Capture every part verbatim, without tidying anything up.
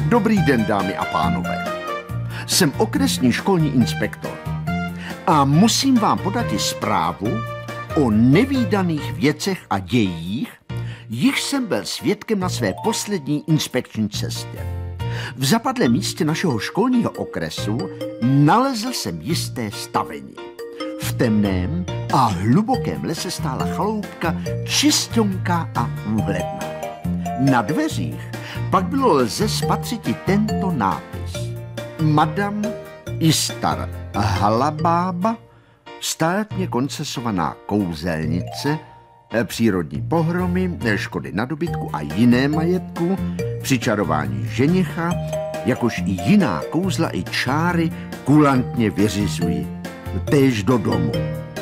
Dobrý den, dámy a pánové. Jsem okresní školní inspektor a musím vám podat i zprávu o nevídaných věcech a dějích, jichž jsem byl svědkem na své poslední inspekční cestě. V zapadlém místě našeho školního okresu nalezl jsem jisté stavení. V temném a hlubokém lese stála chaloupka čisťonká a úhledná. Na dveřích pak bylo lze spatřiti tento nápis. Madame Istar Halabába, státně koncesovaná kouzelnice, přírodní pohromy, škody na dobytku a jiné majetku, přičarování ženicha, jakož i jiná kouzla i čáry kulantně vyřizují. Též do domu.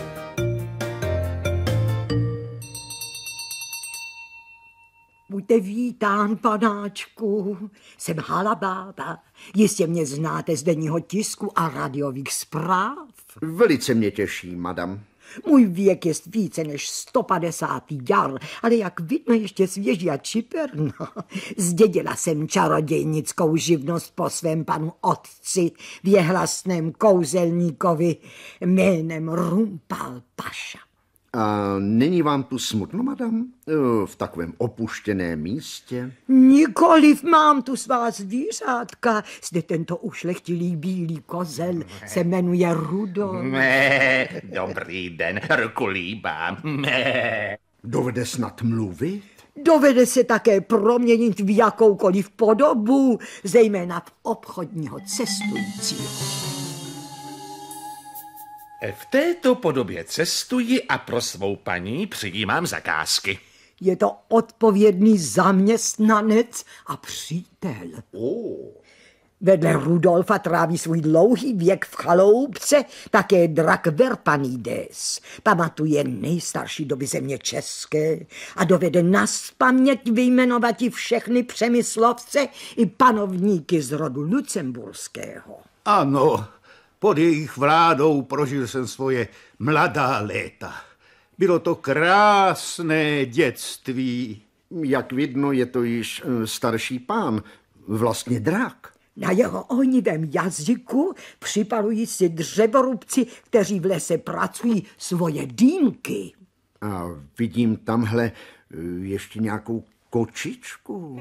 Buďte vítán, panáčku. Jsem Halabába. Jistě mě znáte z denního tisku a radiových zpráv. Velice mě těší, madam. Můj věk je více než sto padesát jar, ale jak vidno ještě svěží a čiperná. Zdědila jsem čarodějnickou živnost po svém panu otci, věhlasném kouzelníkovi jménem Rumpal Paša. A není vám tu smutno, madam? V takovém opuštěném místě? Nikoliv, mám tu svá zvířátka. Zde tento ušlechtilý bílý kozel se jmenuje Rudolf. Mé, dobrý den, rukolíbám. Mé. Dovede snad mluvit? Dovede se také proměnit v jakoukoliv podobu, zejména v obchodního cestujícího. V této podobě cestuji a pro svou paní přijímám zakázky. Je to odpovědný zaměstnanec a přítel. Oh. Vedle Rudolfa tráví svůj dlouhý věk v chaloupce také drak Verpanides. Pamatuje nejstarší doby země české a dovede nazpaměť vyjmenovati všechny přemyslovce i panovníky z rodu lucemburského. Ano, pod jejich vládou prožil jsem svoje mladá léta. Bylo to krásné dětství. Jak vidno, je to již starší pán, vlastně drak. Na jeho ohnivém jazyku připalují si dřevorubci, kteří v lese pracují, svoje dýmky. A vidím tamhle ještě nějakou kočičku.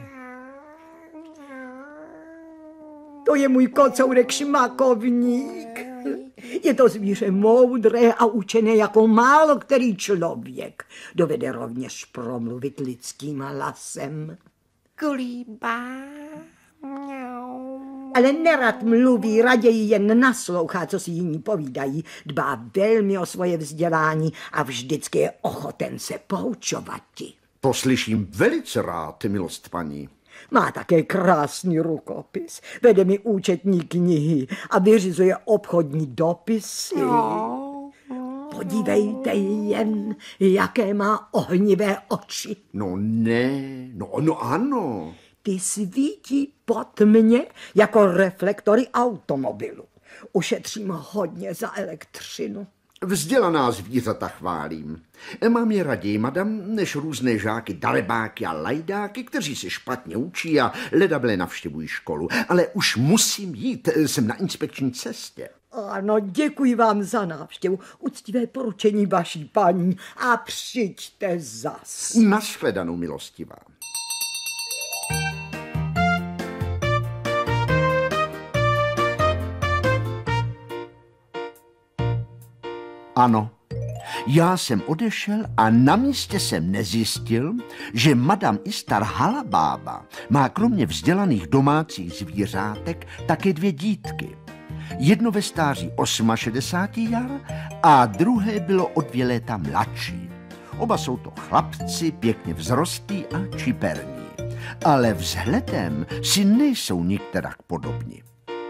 To je můj kocourek Šmakovník. Je to zvíře moudré a učené jako málo který člověk. Dovede rovněž promluvit lidským hlasem. Kolíbá. Ale nerad mluví, raději jen naslouchá, co si jiní povídají. Dbá velmi o svoje vzdělání a vždycky je ochoten se poučovati. To slyším velice rád, milost paní. Má také krásný rukopis, vede mi účetní knihy a vyřizuje obchodní dopisy. No. Podívejte jen, jaké má ohnivé oči. No ne, no, no ano. Ty svítí pod mě jako reflektory automobilu. Ušetřím hodně za elektřinu. Vzdělaná zvířata chválím. Mám je raději, madam, než různé žáky, dalebáky a lajdáky, kteří se špatně učí a ledable navštěvují školu. Ale už musím jít, jsem na inspekční cestě. Ano, děkuji vám za návštěvu, uctivé poručení vaší paní a přijďte zas. Nashledanou, milostivá. Ano, já jsem odešel a na místě jsem nezjistil, že madame Istar Halabába má kromě vzdělaných domácích zvířátek také dvě dítky. Jedno ve stáří šedesáti osmi jar a druhé bylo o dvě léta mladší. Oba jsou to chlapci, pěkně vzrostlí a čiperní, ale vzhledem si nejsou nikterak podobni.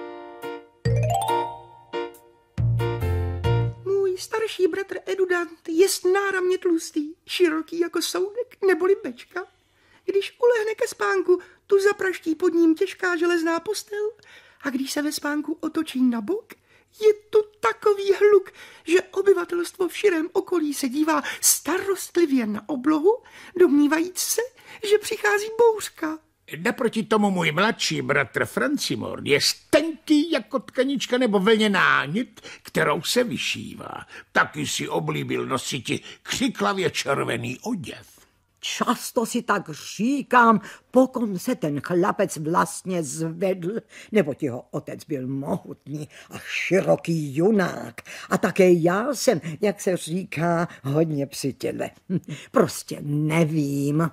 Starší bratr Edudant je náramně tlustý, široký jako soudek neboli bečka. Když ulehne ke spánku, tu zapraští pod ním těžká železná postel a když se ve spánku otočí na bok, je tu takový hluk, že obyvatelstvo v širém okolí se dívá starostlivě na oblohu, domnívajíc se, že přichází bouřka. Naproti tomu můj mladší bratr Francimor je tenký jako tkanička nebo vlněná nit, kterou se vyšívá. Taky si oblíbil nositi křiklavě červený oděv. Často si tak říkám, pokon se ten chlapec vlastně zvedl, nebo jeho otec byl mohutný a široký junák. A také já jsem, jak se říká, hodně při těle. Prostě nevím.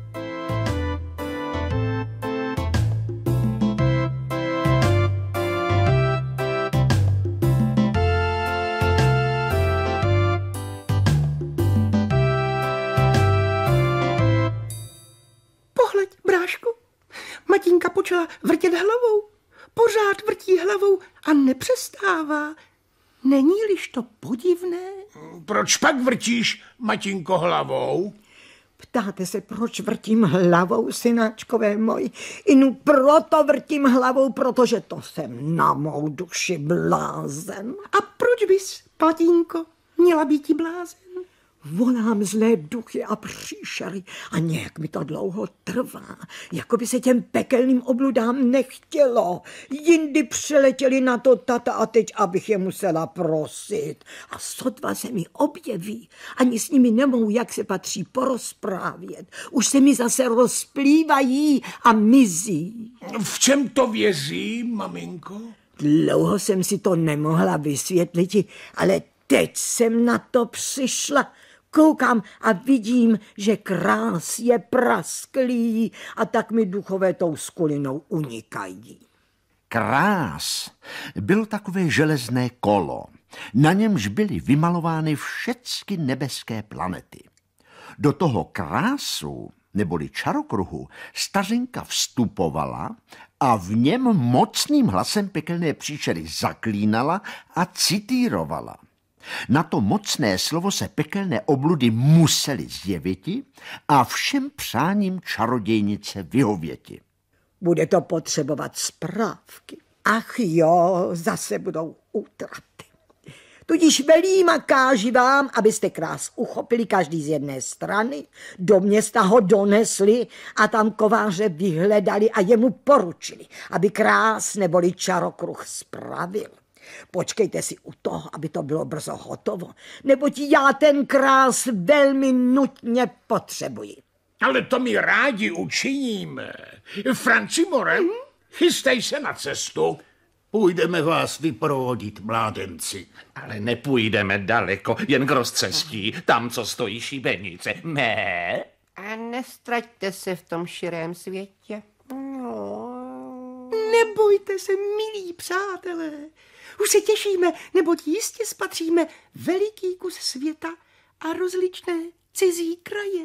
Matinka počala vrtět hlavou. Pořád vrtí hlavou a nepřestává. Není-liž to podivné? Proč pak vrtíš, matinko, hlavou? Ptáte se, proč vrtím hlavou, synáčkové moji? Inu proto vrtím hlavou, protože to jsem na mou duši blázen. A proč bys, Patínko, měla být blázen? Volám zlé duchy a příšery a nějak mi to dlouho trvá, jako by se těm pekelným obludám nechtělo. Jindy přiletěli na to tata a teď, abych je musela prosit. A sotva se mi objeví, ani s nimi nemohu, jak se patří, porozprávět. Už se mi zase rozplývají a mizí. V čem to vězí, maminko? Dlouho jsem si to nemohla vysvětlit, ale teď jsem na to přišla. Koukám a vidím, že krás je prasklý a tak mi duchové tou skulinou unikají. Krás bylo takové železné kolo, na němž byly vymalovány všechny nebeské planety. Do toho krásu, neboli čarokruhu, stařenka vstupovala a v něm mocným hlasem pekelné příšery zaklínala a citírovala. Na to mocné slovo se pekelné obludy museli zjeviti a všem přáním čarodějnice vyhověti. Bude to potřebovat správky. Ach jo, zase budou útraty. Tudíž velím a káži vám, abyste krás uchopili každý z jedné strany, do města ho donesli a tam kováře vyhledali a jemu poručili, aby krás neboli čarokruh spravil. Počkejte si u toho, aby to bylo brzo hotovo, neboť já ten krás velmi nutně potřebuji. Ale to mi rádi učiníme. Francimore, mm-hmm. chystej se na cestu. Půjdeme vás vyprovodit, mládenci. Ale nepůjdeme daleko, jen k rozcestí, tam, co stojí šibenice. Mé? A nestraťte se v tom širém světě. No. Nebojte se, milí přátelé. Už se těšíme, neboť jistě spatříme veliký kus světa a rozličné cizí kraje.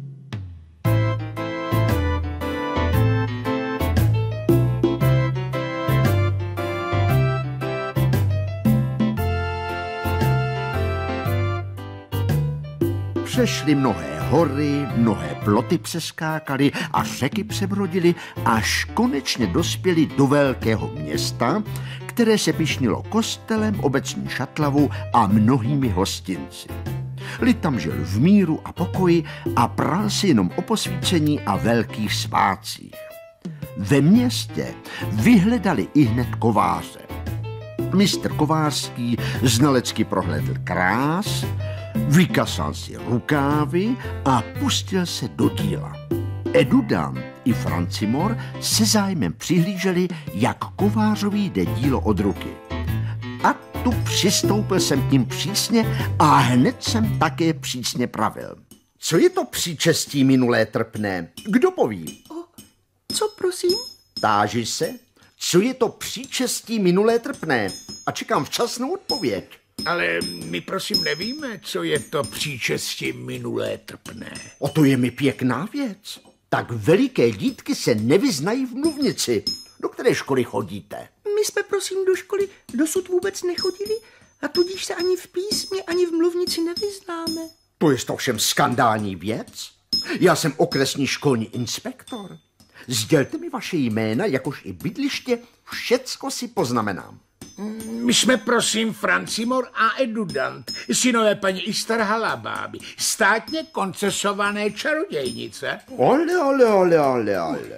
Přešli mnohé hory, mnohé ploty přeskákali a řeky přebrodili, až konečně dospěli do velkého města, které se pyšnilo kostelem, obecní šatlavou a mnohými hostinci. Lid tam žil v míru a pokoji a prál si jenom o posvícení a velkých svátcích. Ve městě vyhledali ihned kováře. Mistr Kovářský znalecky prohlédl krás, vykasal si rukávy a pustil se do díla. Edudant i Francimor se zájmem přihlíželi, jak kovářovi jde dílo od ruky. A tu přistoupil jsem k ním přísně a hned jsem také přísně pravil. Co je to příčestí minulé trpné? Kdo poví? O, co prosím? Táži se, co je to příčestí minulé trpné? A čekám včasnou odpověď. Ale my prosím nevíme, co je to příčestí minulé trpné. O to je mi pěkná věc. Tak veliké dítky se nevyznají v mluvnici. Do které školy chodíte? My jsme prosím do školy dosud vůbec nechodili a tudíž se ani v písmě, ani v mluvnici nevyznáme. To je to všem skandální věc. Já jsem okresní školní inspektor. Sdělte mi vaše jména, jakož i bydliště, všecko si poznamenám. My jsme prosím Francimor a Edudant, synové paní Istarhalabáby, státně koncesované čarodějnice. Ole, ole, ole, ole, ole.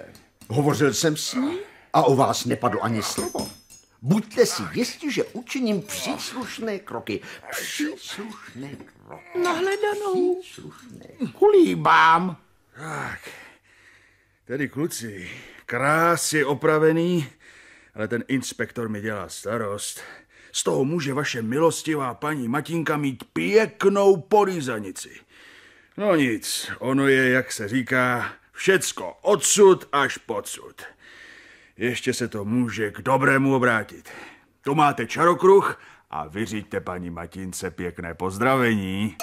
Hovořil jsem s ní a o vás nepadlo ani slovo. Buďte si jistí, že učiním příslušné kroky. Příslušné kroky. Nahledanou. Příslušné. Kulíbám. Tak, tedy kluci, krásně opravený, ale ten inspektor mi dělá starost. Z toho může vaše milostivá paní Matinka mít pěknou porýzanici. No nic, ono je, jak se říká, všecko odsud až podsud. Ještě se to může k dobrému obrátit. Tu máte čarokruh a vyřiďte paní Matince pěkné pozdravení.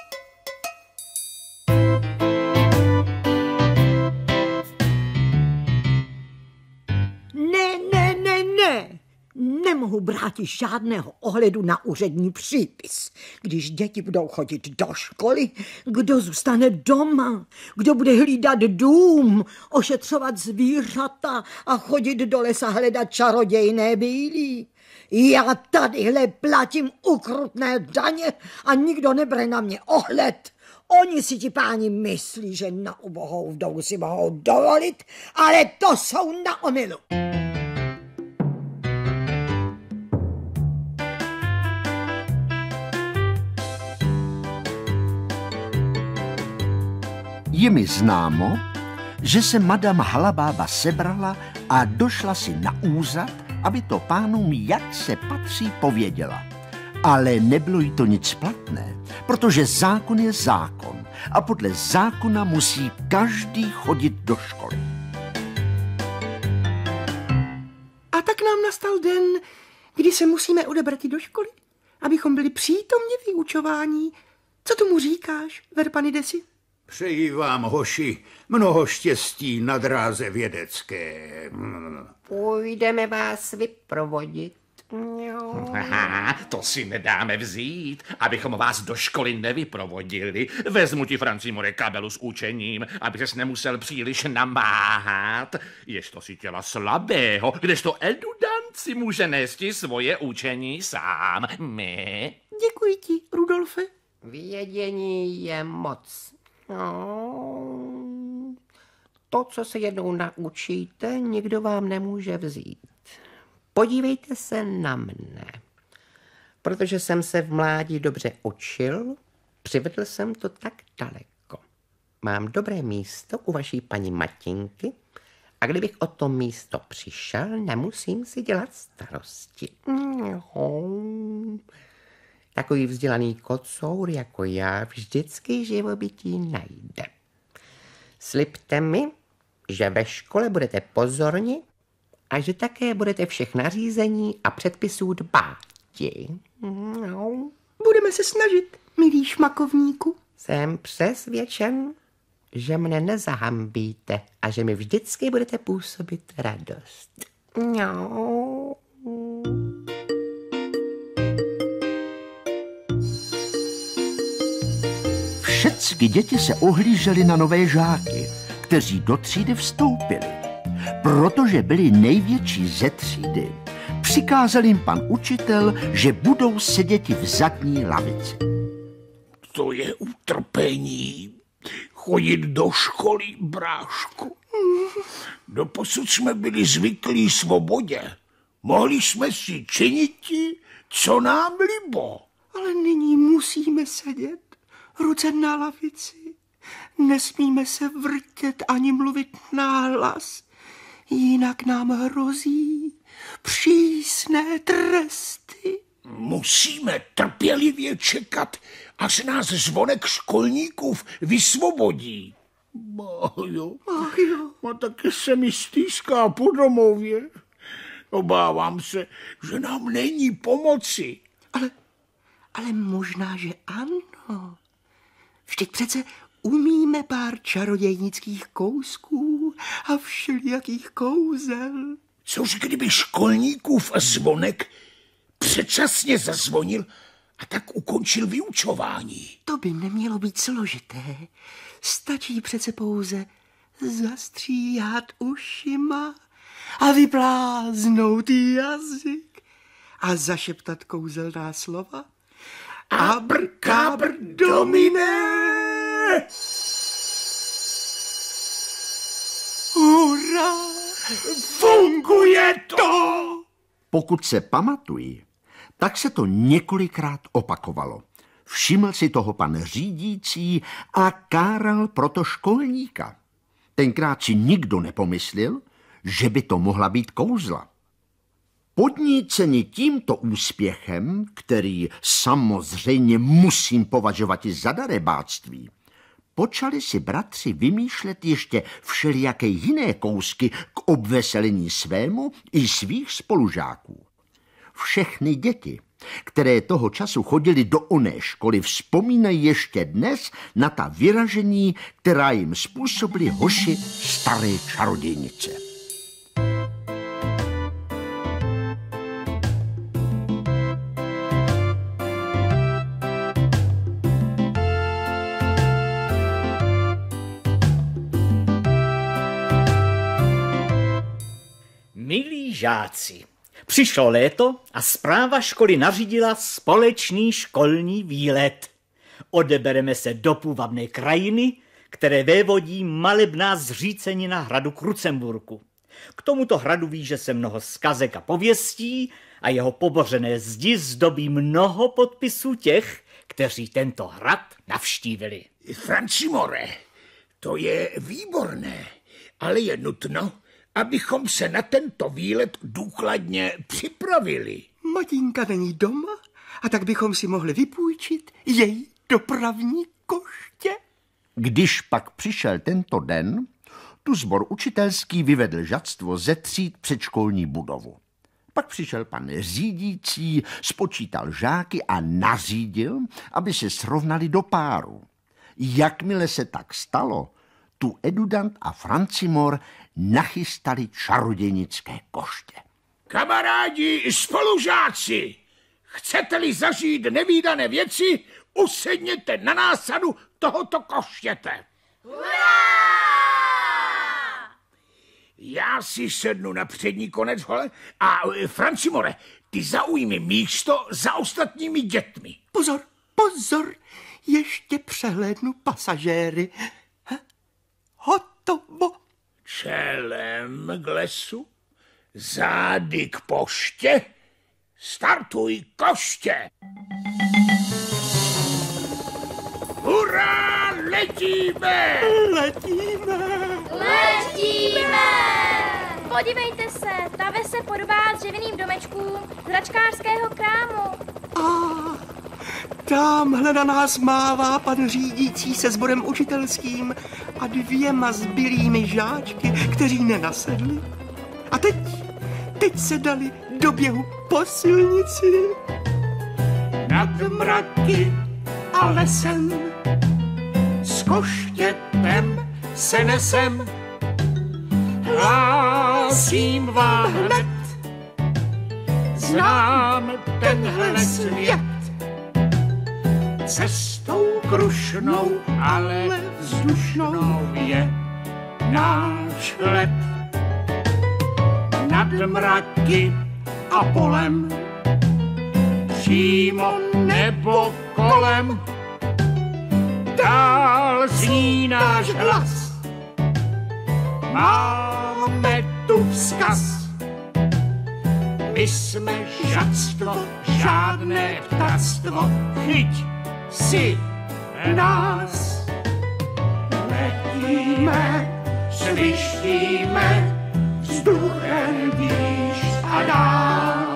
Ne, ne, ne, ne. Nemohu brát žádného ohledu na úřední přípis. Když děti budou chodit do školy, kdo zůstane doma, kdo bude hlídat dům, ošetřovat zvířata a chodit do lesa hledat čarodějné bílí. Já tadyhle platím ukrutné daně a nikdo nebere na mě ohled. Oni si ti páni myslí, že na ubohou vdovu si mohou dovolit, ale to jsou na omylu. Je mi známo, že se madam Halabába sebrala a došla si na úřad, aby to pánům, jak se patří, pověděla. Ale nebylo jí to nic platné, protože zákon je zákon a podle zákona musí každý chodit do školy. A tak nám nastal den, kdy se musíme odebrat do školy, abychom byli přítomně vyučování. Co tomu říkáš, Verpanidesi? Přeji vám, hoši, mnoho štěstí na dráze vědecké. Půjdeme vás vyprovodit. Aha, to si nedáme vzít, abychom vás do školy nevyprovodili. Vezmu ti, Francimore, kabelu s učením, aby ses nemusel příliš namáhat. Jež to si těla slabého, kdežto edudant si může nést svoje učení sám. My? Děkuji ti, Rudolfe. Vědění je moc. No, to, co se jednou naučíte, nikdo vám nemůže vzít. Podívejte se na mne. Protože jsem se v mládí dobře učil, přivedl jsem to tak daleko. Mám dobré místo u vaší paní Matinky a kdybych o to místo přišel, nemusím si dělat starosti. Takový vzdělaný kocour jako já vždycky živobytí najde. Slibte mi, že ve škole budete pozorni a že také budete všech nařízení a předpisů dbáti. No. Budeme se snažit, milý šmakovníku. Jsem přesvědčen, že mne nezahambíte a že mi vždycky budete působit radost. No. Všechny děti se ohlížely na nové žáky, kteří do třídy vstoupili. Protože byli největší ze třídy, přikázal jim pan učitel, že budou seděti v zadní lavici. To je utrpení. Chodit do školy, brášku. Doposud jsme byli zvyklí svobodě. Mohli jsme si činit, co nám libo. Ale nyní musíme sedět, ruce na lavici. Nesmíme se vrtět ani mluvit nahlas, jinak nám hrozí přísné tresty. Musíme trpělivě čekat, až nás zvonek školníků vysvobodí. Ach jo, Ach jo. a taky se mi stýská po domově. Obávám se, že nám není pomoci. Ale, ale možná, že ano. Vždyť přece umíme pár čarodějnických kousků a všelijakých kouzel. Což kdyby školníkův zvonek předčasně zazvonil a tak ukončil vyučování. To by nemělo být složité. Stačí přece pouze zastříhat ušima a vypláznout jazyk a zašeptat kouzelná slova. Abrkabr domine! Hurá! Funguje to! Pokud se pamatuji, tak se to několikrát opakovalo. Všiml si toho pan řídící a káral proto školníka. Tenkrát si nikdo nepomyslel, že by to mohla být kouzla. Podníceni tímto úspěchem, který samozřejmě musím považovat i za darebáctví, počali si bratři vymýšlet ještě všelijaké jiné kousky k obveselení svému i svých spolužáků. Všechny děti, které toho času chodili do oné školy, vzpomínají ještě dnes na ta vyražení, která jim způsobili hoši staré čarodějnice. Milí žáci, přišlo léto a správa školy nařídila společný školní výlet. Odebereme se do půvabné krajiny, které vévodí malebná zřícenina hradu Krucemburku. K tomuto hradu víže se mnoho zkazek a pověstí a jeho pobořené zdi zdobí mnoho podpisů těch, kteří tento hrad navštívili. Francimore, to je výborné, ale je nutno, abychom se na tento výlet důkladně připravili. Matinka není doma a tak bychom si mohli vypůjčit její dopravní koště. Když pak přišel tento den, tu sbor učitelský vyvedl žadstvo ze tříd předškolní budovu. Pak přišel pan řídící, spočítal žáky a nařídil, aby se srovnali do páru. Jakmile se tak stalo, tu Edudant a Francimor nachystali čarodějnické koště. Kamarádi, spolužáci, chcete-li zažít nevídané věci, usedněte na násadu tohoto koštěte. Hurá! Já si sednu na přední konec hole a Francimore, ty zaujmi místo za ostatními dětmi. Pozor, pozor, ještě přehlédnu pasažéry. He? Hotovo. Čelem k lesu, zády k poště, startuj koště. Hurá, letíme! Letíme! Letíme! Podívejte se, ta ves se podobá dřevěným domečkům z hračkářského krámu. A tamhle na nás mává pan řídící se sborem učitelským a dvěma zbylými žáčky, kteří nenasedli. A teď, teď se dali do běhu po silnici. Nad mraky a lesem s koštětem se nesem. Hlásím vám hned, znám tenhle svět. Cestou krušnou, ale vzdušnou je náš let. Nad mraky a polem, přímo nebo kolem, dál zní náš hlas. Máme tu vzkaz, my jsme žadstvo, žádné ptactvo, chyť si nás. Letíme, svištíme, vzduchem výš a dál.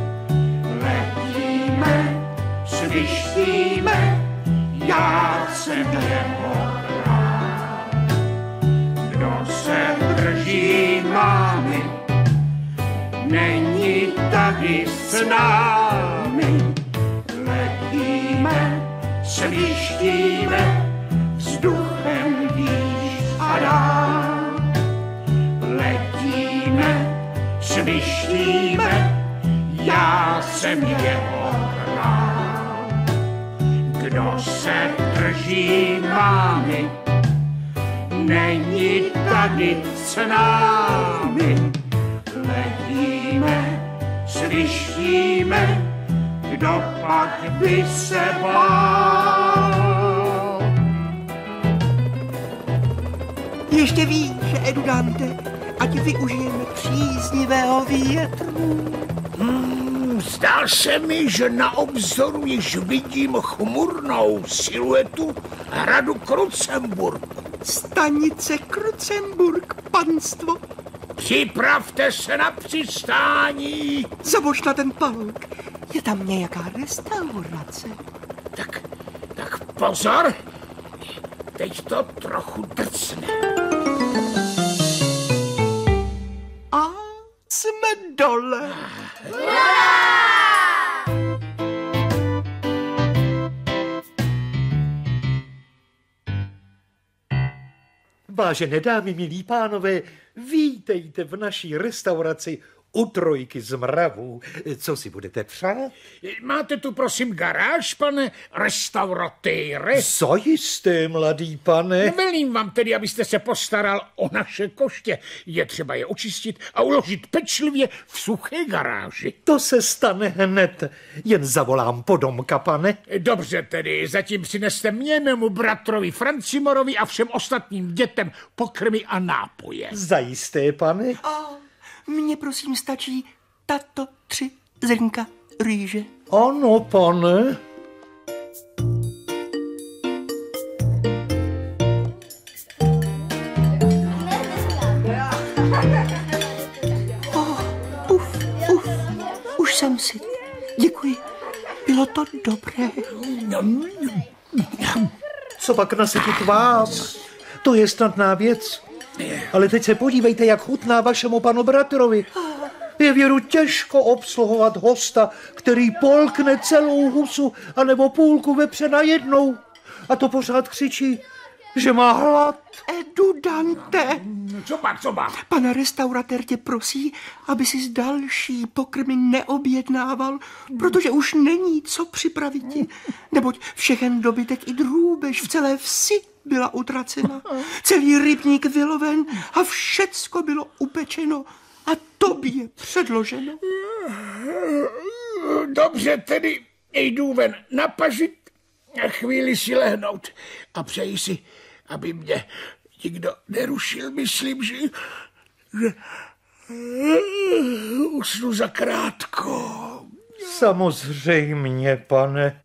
Letíme, svištíme, já jsem jeho král. Kdo se drží mámy, není tady s námi. Letíme, svištíme, vzduchem výš a dál. Letíme, svištíme, já jsem jeho král. Kdo se drží mámy, není tady s námi. Letíme, svištíme, kdo pak by se bál. Ještě víš, Edudante, ať využijeme příznivého větru. Hmm, zdá se mi, že na obzoru již vidím chmurnou siluetu hradu Krucemburk. Stanice Krucemburk, panstvo. Připravte se na přistání. Zabož na ten palouk. Je tam nějaká restaurace. Tak, tak pozor. Teď to trochu drcne. A jsme dole. Vážené dámy, milí pánové, vítejte v naší restauraci u Trojky z Mravů. Co si budete přát? Máte tu, prosím, garáž, pane restauratére? Zajisté, mladý pane. Velím vám tedy, abyste se postaral o naše koště. Je třeba je očistit a uložit pečlivě v suché garáži. To se stane hned. Jen zavolám podomka, pane. Dobře tedy, zatím přineste mě, mému bratrovi Francimorovi a všem ostatním dětem pokrmy a nápoje. Zajisté, pane. A mně prosím stačí tato tři zrnka rýže. Ano, pane. Oh, uf, uf, už jsem si. Děkuji, bylo to dobré. Co pak nasytit vás? To je snadná věc. Ale teď se podívejte, jak chutná vašemu panu bratrovi. Je věru těžko obsluhovat hosta, který polkne celou husu anebo půlku vepře najednou. A to pořád křičí, že má hlad. Edu Dante. Co pak, co pak? Pan restauratér tě prosí, aby si z další pokrmy neobjednával, protože už není co připravit ti. Neboť všechen dobytek i drůbež v celé vsi byla utracena. Celý rybník vyloven a všecko bylo upečeno a tobě předloženo. Dobře, tedy jdu ven napažit a chvíli si lehnout a přeji si, aby mě nikdo nerušil. Myslím, že, že usnu zakrátko. Samozřejmě, pane.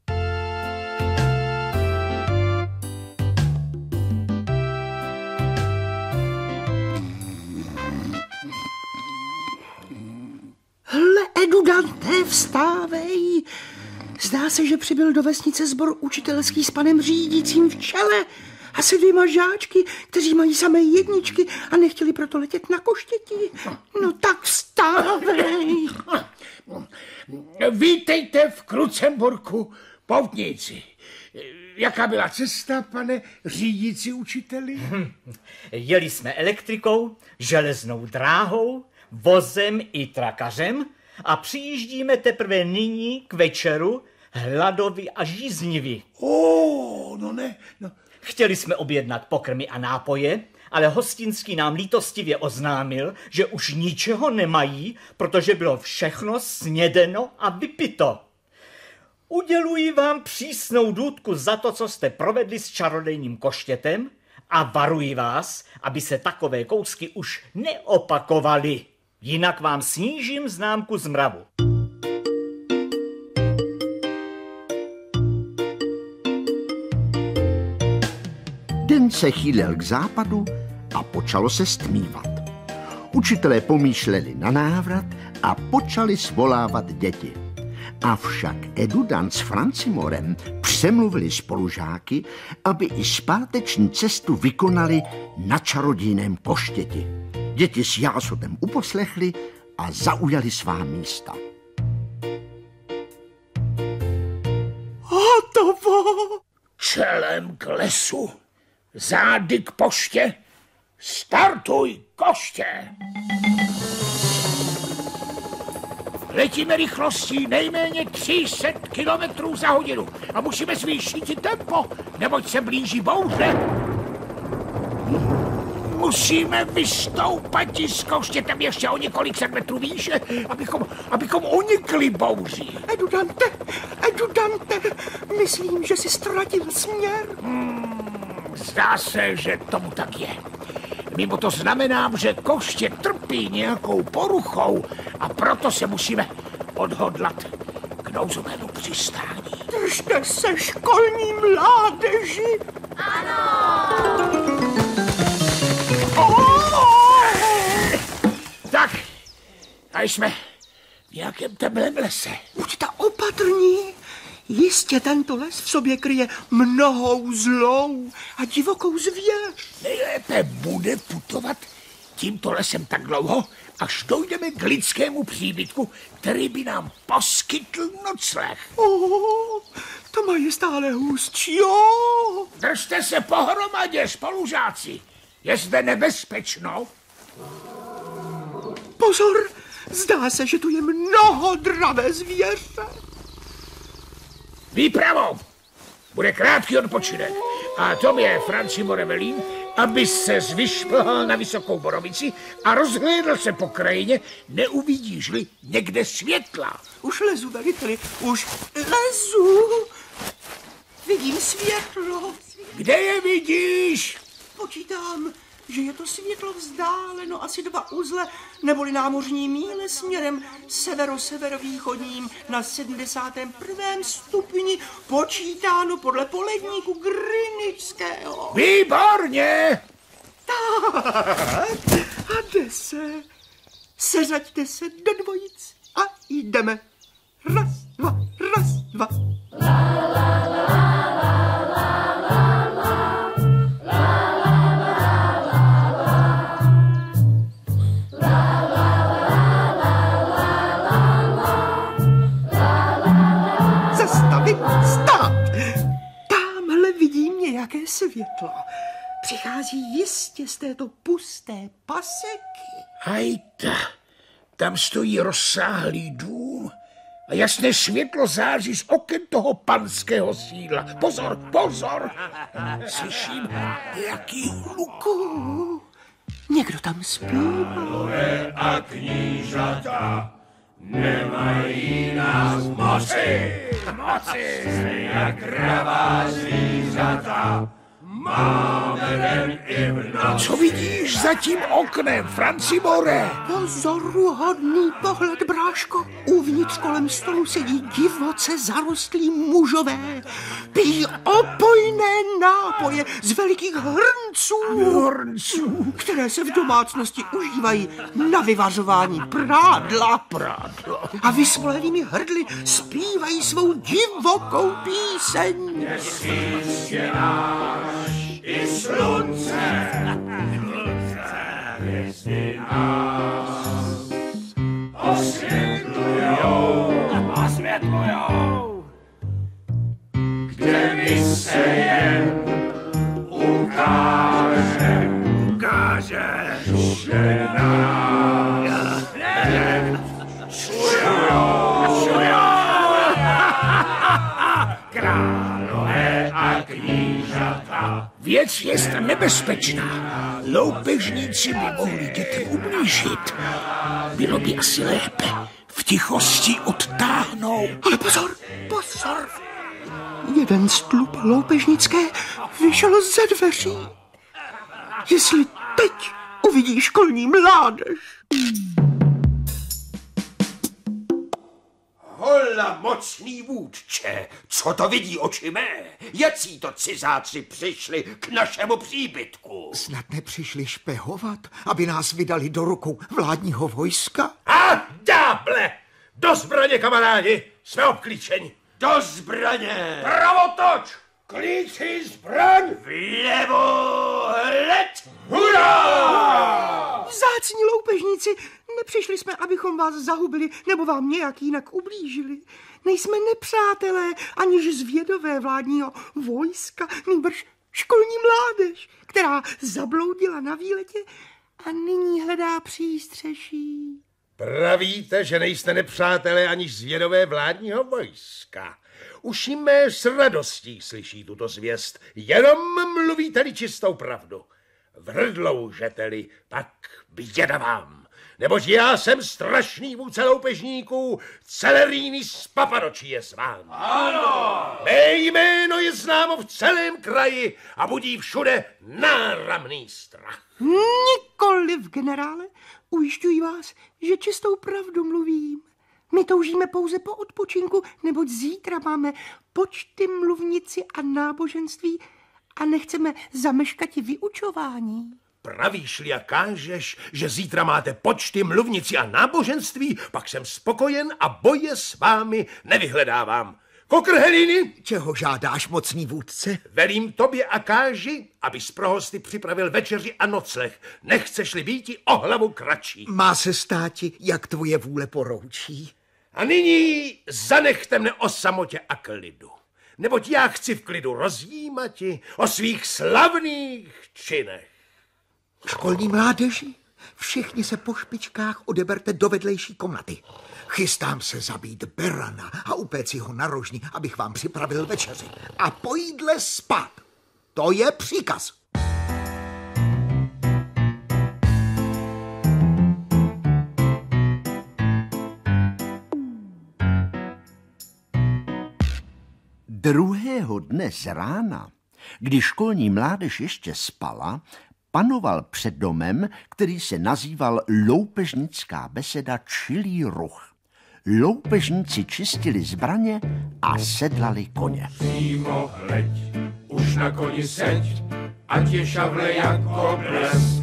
Hle, Edu Dante, vstávej. Zdá se, že přibyl do vesnice sbor učitelský s panem řídícím v čele a se dvěma žáčky, kteří mají samé jedničky a nechtěli proto letět na koštěti. No tak vstávej. Vítejte v Krucemburku, poutníci. Jaká byla cesta, pane řídící učiteli? Jeli jsme elektrikou, železnou dráhou, vozem i trakařem a přijíždíme teprve nyní k večeru hladovi a žíznivi. Oh, no ne, no. Chtěli jsme objednat pokrmy a nápoje, ale hostinský nám lítostivě oznámil, že už ničeho nemají, protože bylo všechno snědeno a vypito. Uděluji vám přísnou důtku za to, co jste provedli s čarodejným koštětem a varuji vás, aby se takové kousky už neopakovaly. Jinak vám snížím známku z mravu. Den se chýlil k západu a počalo se stmívat. Učitelé pomýšleli na návrat a počali svolávat děti. Avšak Edudan s Francimorem přemluvili spolužáky, aby i zpáteční cestu vykonali na čarodějném koštěti. Děti s jásotem uposlechli a zaujali svá místa. Hotovo! Čelem k lesu, zády k poště, startuj, koště! Letíme rychlostí nejméně tři sta kilometrů za hodinu a musíme zvýšit tempo, neboť se blíží bouře. Musíme vystoupat s koštětem ještě o několik set metrů výše, abychom, abychom unikli bouří. Edu Dante, Edu Dante, myslím, že jsi ztratil směr. Hmm, zdá se, že tomu tak je. Mimo to znamená, že koště trpí nějakou poruchou a proto se musíme odhodlat k nouzovému přistání. Držte se, školní mládeži! Ano! Tak, a jsme v nějakém temném lese. Buďte opatrní. Jistě tento les v sobě kryje mnohou zlou a divokou zvěř. Nejlépe bude putovat tímto lesem tak dlouho, až dojdeme k lidskému příbytku, který by nám poskytl nocleh. Oh, to mají stále hustší, jo. Držte se pohromadě, spolužáci. Je zde nebezpečno. Pozor, zdá se, že tu je mnoho dravé zvěře. Výpravou. Bude krátký odpočinek. A to mě, Francimore, velím, aby se vyšplhal na vysokou borovici a rozhlédl se po krajině, neuvidíš-li někde světla. Už lezu, veliteli, už lezu. Vidím světlo. Kde je vidíš? Počítám, že je to světlo vzdáleno asi dva uzle, neboli námořní míle směrem severo-severovýchodním na sedmdesátém prvním stupni, počítáno podle poledníku Greenwichského. Výborně! Tak, a jde se. Seřaďte se do dvojic a jdeme. Raz, dva, raz, dva. Zastavit, stát! Támhle vidím nějaké světlo. Přichází jistě z této pusté paseky. Hajta, tam stojí rozsáhlý dům a jasné světlo září z oken toho panského sídla. Pozor, pozor! Slyším jaký hluk. Někdo tam zpívá. A knížata nemají nás moci. Moci! Jak kravá zvířata máme den i v noci. Co vidíš za tím oknem, Francimore? Pozoruhodný pohled, bráško. Uvnitř kolem stolu sedí divoce zarostlí mužové. Pijí opojné nápoje z velikých hrnců, Hrnců, které se v domácnosti užívají na vyvařování prádla. Prádlo. A vysmolenými hrdly zpívají svou divokou píseň. Jistě náš i slunce, hvězdy nás osvětlujou, osvětlujou, kde my se jen ukážem, ukážeš, že nás čujou, králové a knížata. Věc je nebezpečná. Loupežníci by mohli dětem ublížit. Bylo by asi lépe v tichosti odtáhnout. Ale pozor, pozor. Jeden z tlup loupežnické vyšel ze dveří. Jestli teď uvidí školní mládež. Hola, mocný vůdče, co to vidí oči mé? Jací to cizáci přišli k našemu příbytku? Snad nepřišli špehovat, aby nás vydali do rukou vládního vojska? A dáble! Do zbraně, kamarádi! Jsme obklíčeni! Do zbraně! Pravotoč! Klíči zbraň! Vlevo, hled! Hurá! Vzácní loupežníci, nepřišli jsme, abychom vás zahubili nebo vám nějak jinak ublížili. Nejsme nepřátelé, aniž zvědové vládního vojska, nýbrž školní mládež, která zabloudila na výletě a nyní hledá přístřeší. Pravíte, že nejste nepřátelé aniž zvědové vládního vojska. Uši mé s radostí slyší tuto zvěst, jenom mluvíte-li čistou pravdu. Vrdlou žeteli, pak běda vám. neboť já jsem strašný vůdce loupežníků, Celeríny z Papadočí je zván. Ano! Mé jméno je známo v celém kraji a budí všude náramný strach. Nikoliv, generále, ujišťuji vás, že čistou pravdu mluvím. My toužíme pouze po odpočinku, neboť zítra máme počty, mluvnici a náboženství a nechceme zameškati vyučování. Pravíš-li a kážeš, že zítra máte počty, mluvnici a náboženství, pak jsem spokojen a boje s vámi nevyhledávám. Kokrheliny? Čeho žádáš, mocný vůdce? Velím tobě a káži, abys pro hosty připravil večeři a nocleh. Nechceš-li býti o hlavu kratší. Má se státi, jak tvoje vůle poroučí. A nyní zanechte mne o samotě a klidu. Neboť já chci v klidu rozjímati o svých slavných činech. Školní mládeži, všichni se po špičkách odeberte do vedlejší komnaty. Chystám se zabít berana a upéct si ho na rožni, abych vám připravil večeři. A po jídle spát. To je příkaz. Druhého dne z rána, když školní mládež ještě spala, panoval před domem, který se nazýval Loupežnická beseda Čilý ruch. Loupežníci čistili zbraně a sedlali koně. Přímo hleď, už na koni seď, ať je šavle jako blesk.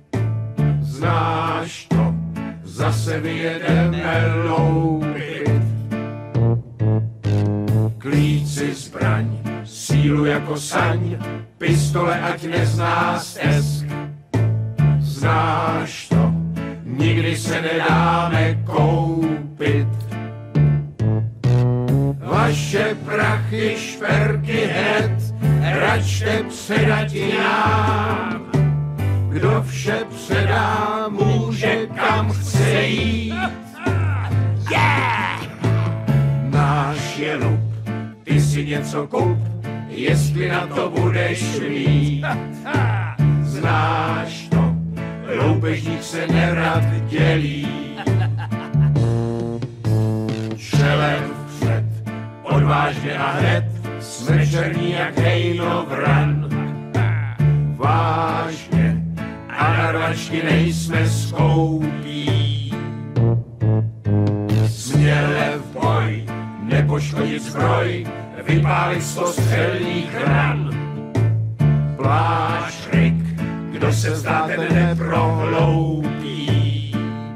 Znáš to, zase vyjedeme loupit. Klíci zbraň, sílu jako saň, pistole ať nezná stesk. Znáš to, nikdy se nedáme koupit. Vaše prachy, šperky hned, račte předati nám. Kdo vše předá, může kam chce jít. Yeah! Náš je lup, ty si něco kup, jestli na to budeš mít. Znáš to, loupežník se nerad dělí. Čelem vpřed, odvážně a hned, jsme černí jak hejno vran. Vážně a na rvačky nejsme skoupí. Směle v boj, nepoškodit zbroj, vypálit sto střelných ran. Pláč ryk, kdo se vzdá, ten neprohloupí.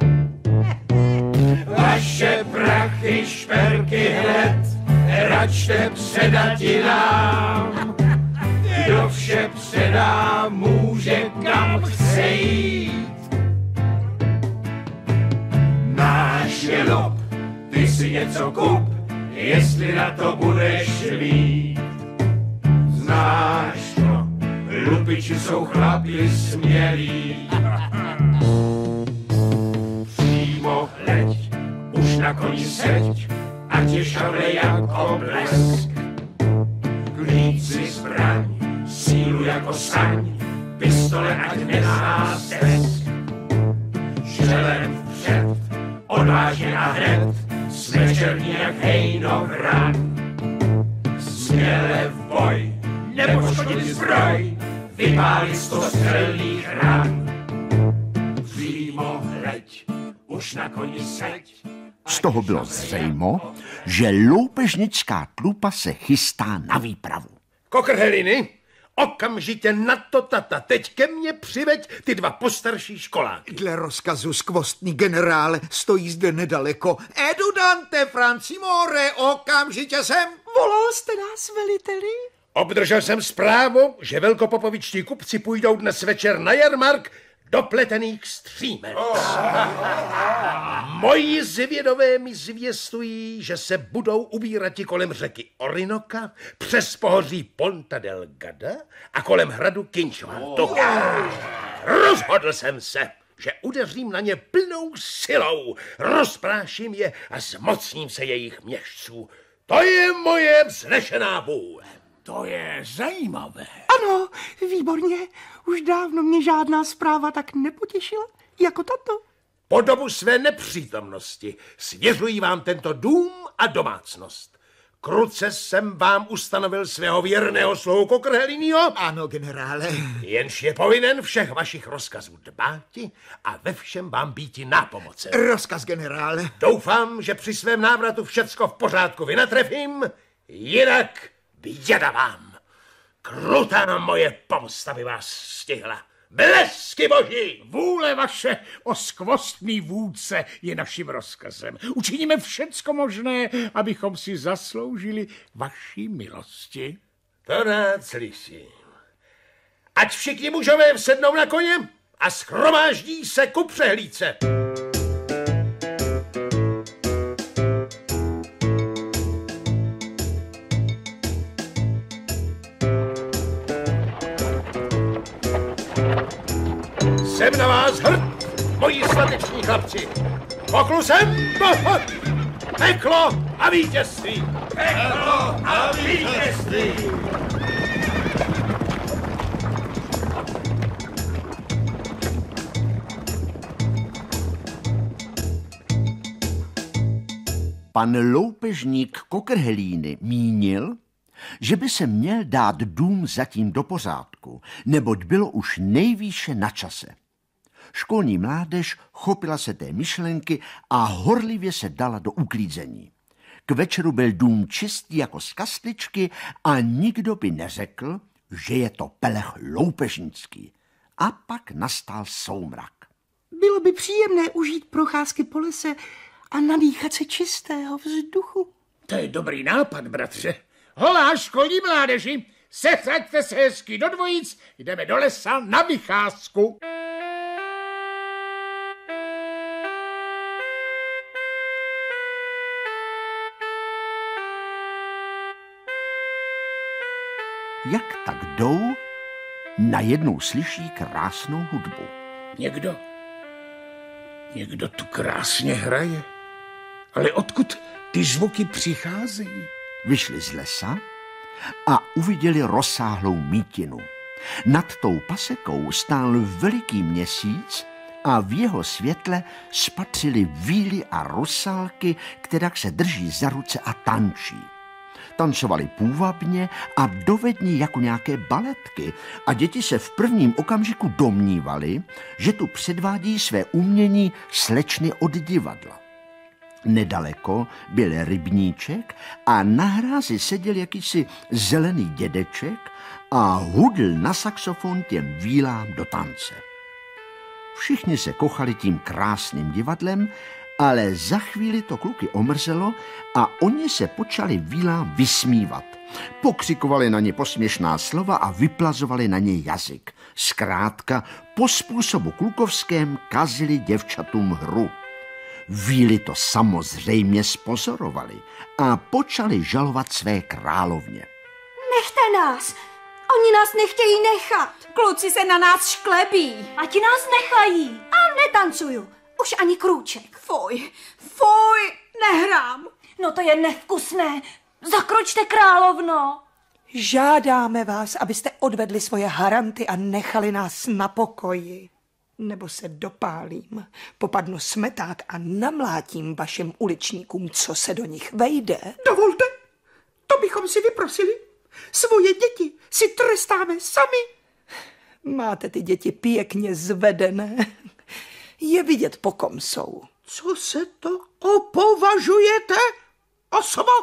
Vaše prachy, šperky hned, račte předati nám. Kdo vše předá, může kam chce jít. Náš je lob, ty si něco kup, jestli na to budeš mít. Znáš to, lupiči jsou chlapi smělí. Přímo hleď, už na koni seď, ať je šavle jako blesk. Klíci zbraň, sílu jako saň, pistole ať nezná stesk. Želem vpřed, odvážně a hned, jsme černí jak hejno vran. Směle v boj, nepoškodit zbroj, vypálit sto střelných ran. Přímo hleď, už na koni seď. Z toho bylo zřejmo, že loupežnická tlupa se chystá na výpravu. Kokrheliny, okamžitě na to tata, teď ke mně přiveď ty dva postarší školáky. Dle rozkazu skvostný generál stojí zde nedaleko. Edudante Francimore, okamžitě sem. Volal jste nás, veliteli? Obdržel jsem zprávu, že velkopopovičtí kupci půjdou dnes večer na jarmark do pletených střímec. Oh. Moji zvědové mi zvěstují, že se budou ubírati kolem řeky Orinoka, přes pohoří Ponta del Gada a kolem hradu Kinčvantu. Oh. Rozhodl jsem se, že udeřím na ně plnou silou, rozpráším je a zmocním se jejich měšců. To je moje vznešená vůle. To je zajímavé. Ano, výborně. Už dávno mě žádná zpráva tak nepotěšila jako tato. Po dobu své nepřítomnosti svěřuji vám tento dům a domácnost. Kruce jsem vám ustanovil svého věrného sluhu Kokrhelinýho. Ano, generále. Jenž je povinen všech vašich rozkazů dbáti a ve všem vám býti nápomocen. Rozkaz, generále. Doufám, že při svém návratu všecko v pořádku vynatrefím, jinak běda vám. Krutá moje pomsta by vás stihla. Blesky boží! Vůle vaše, oskvostný vůdce, je naším rozkazem. Učiníme všecko možné, abychom si zasloužili vaší milosti. To rád slyším. Ať všichni mužové vsednou na koně a shromáždí se ku přehlídce. Jsem na vás hrd, moji svateční chlapci. Poklusem, pohod, peklo a vítězství. Peklo a vítězství. Pan loupežník Kokrhelíny mínil, že by se měl dát dům zatím do pořádku, neboť bylo už nejvýše na čase. Školní mládež chopila se té myšlenky a horlivě se dala do uklízení. K večeru byl dům čistý jako z kastličky a nikdo by neřekl, že je to pelech loupežnický. A pak nastal soumrak. Bylo by příjemné užít procházky po lese a nadýchat se čistého vzduchu. To je dobrý nápad, bratře. Holá, školní mládeži, sesaďte se hezky do dvojic, jdeme do lesa na vycházku. Jak tak jdou, najednou slyší krásnou hudbu. Někdo, někdo tu krásně hraje, ale odkud ty zvuky přicházejí? Vyšli z lesa a uviděli rozsáhlou mítinu. Nad tou pasekou stál veliký měsíc a v jeho světle spatřili víly a rusálky, která se drží za ruce a tančí. Tancovali půvabně a dovední jako nějaké baletky a děti se v prvním okamžiku domnívali, že tu předvádí své umění slečny od divadla. Nedaleko byl rybníček a na hrázi seděl jakýsi zelený dědeček a hudl na saxofon těm vílám do tance. Všichni se kochali tím krásným divadlem, ale za chvíli to kluky omrzelo a oni se počali vílám vysmívat. Pokřikovali na ně posměšná slova a vyplazovali na ně jazyk. Zkrátka, po způsobu klukovském kazili děvčatům hru. Víly to samozřejmě spozorovali a počali žalovat své královně. Nechte nás! Oni nás nechtějí nechat. Kluci se na nás šklebí. Ať nás nechají. A netancuju. Už ani krůček. Fuj, fuj, nehrám. No to je nevkusné. Zakročte, královno. Žádáme vás, abyste odvedli svoje haranty a nechali nás na pokoji. Nebo se dopálím, popadnu smeták a namlátím vašim uličníkům, co se do nich vejde. Dovolte, to bychom si vyprosili. Svoje děti si trestáme sami. Máte ty děti pěkně zvedené. Je vidět, po kom jsou. Co se to opovažujete? Osoba?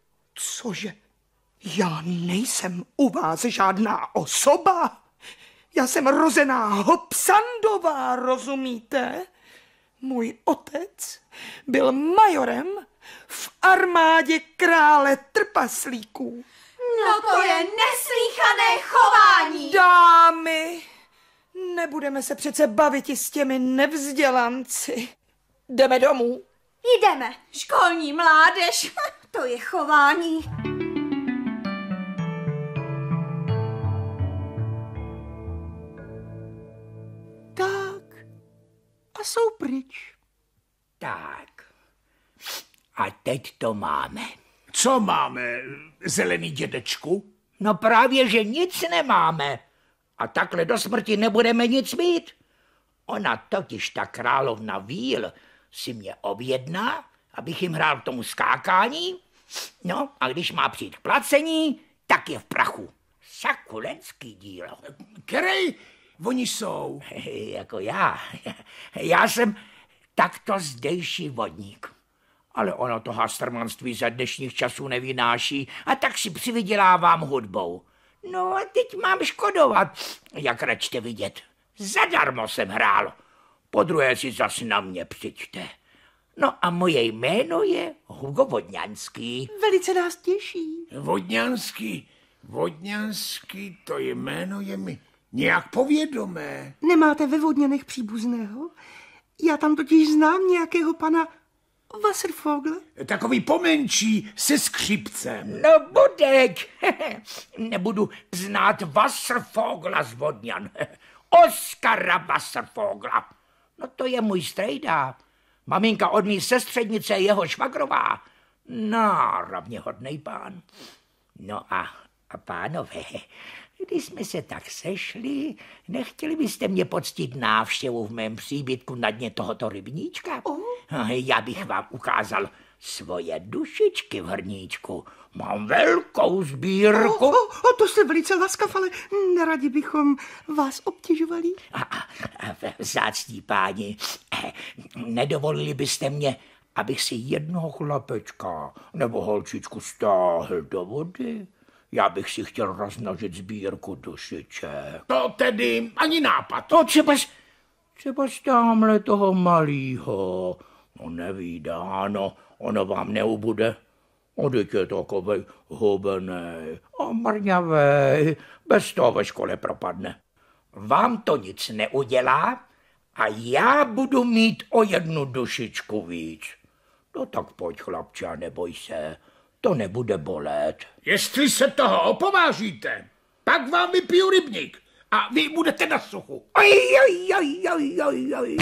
Cože? Já nejsem u vás žádná osoba. Já jsem rozená Hopsandová, rozumíte? Můj otec byl majorem v armádě krále trpaslíků. No to je neslýchané chování. Dámy, nebudeme se přece bavit i s těmi nevzdělanci. Jdeme domů. Jdeme, školní mládež, to je chování. Tak, a jsou pryč. Tak, a teď to máme. Co máme, zelený dědečku? No právě, že nic nemáme. A takhle do smrti nebudeme nic mít. Ona totiž, ta královna víl, si mě objedná, abych jim hrál k tomu skákání. No a když má přijít k placení, tak je v prachu. Sakulenský dílo. Kerej, oni jsou. Jako já. Já jsem takto zdejší vodník. Ale ono to hastrmanství za dnešních časů nevynáší a tak si přivydělávám hudbou. No a teď mám škodovat, jak račte vidět. Zadarmo jsem hrál. Podruhé si zas na mě přijďte. No a moje jméno je Hugo Vodňanský. Velice nás těší. Vodňanský, Vodňanský, to jméno je mi nějak povědomé. Nemáte ve Vodňanech příbuzného? Já tam totiž znám nějakého pana Wasservogla. Takový pomenčí se skřipcem. No budek. Nebudu znát Wasservogla z Vodňan. Oskara Wasservogla. No to je můj strejda. Maminka od mý sestřednice jeho švagrová. Náravně hodnej pán. No a, a pánové, když jsme se tak sešli, nechtěli byste mě poctit návštěvu v mém příbytku na dně tohoto rybníčka? Oh. Já bych vám ukázal svoje dušičky v hrníčku. Mám velkou sbírku. Oh, oh, oh, to jste velice laskav, ale neradi bychom vás obtěžovali. A, a, a vzácní páni, nedovolili byste mě, abych si jednoho chlapečka nebo holčičku stáhl do vody? Já bych si chtěl rozmnožit sbírku dušiček. To tedy ani nápad. To třeba, třeba tamhle toho malýho. No nevídáno, ono vám neubude. Odejď je takovej hubenej a mrňavej, bez toho ve škole propadne. Vám to nic neudělá a já budu mít o jednu dušičku víc. No tak pojď, chlapče, a neboj se, to nebude bolet. Jestli se toho opovážíte, pak vám vypiju rybník a vy budete na suchu. Aj, aj, aj, aj, aj, aj.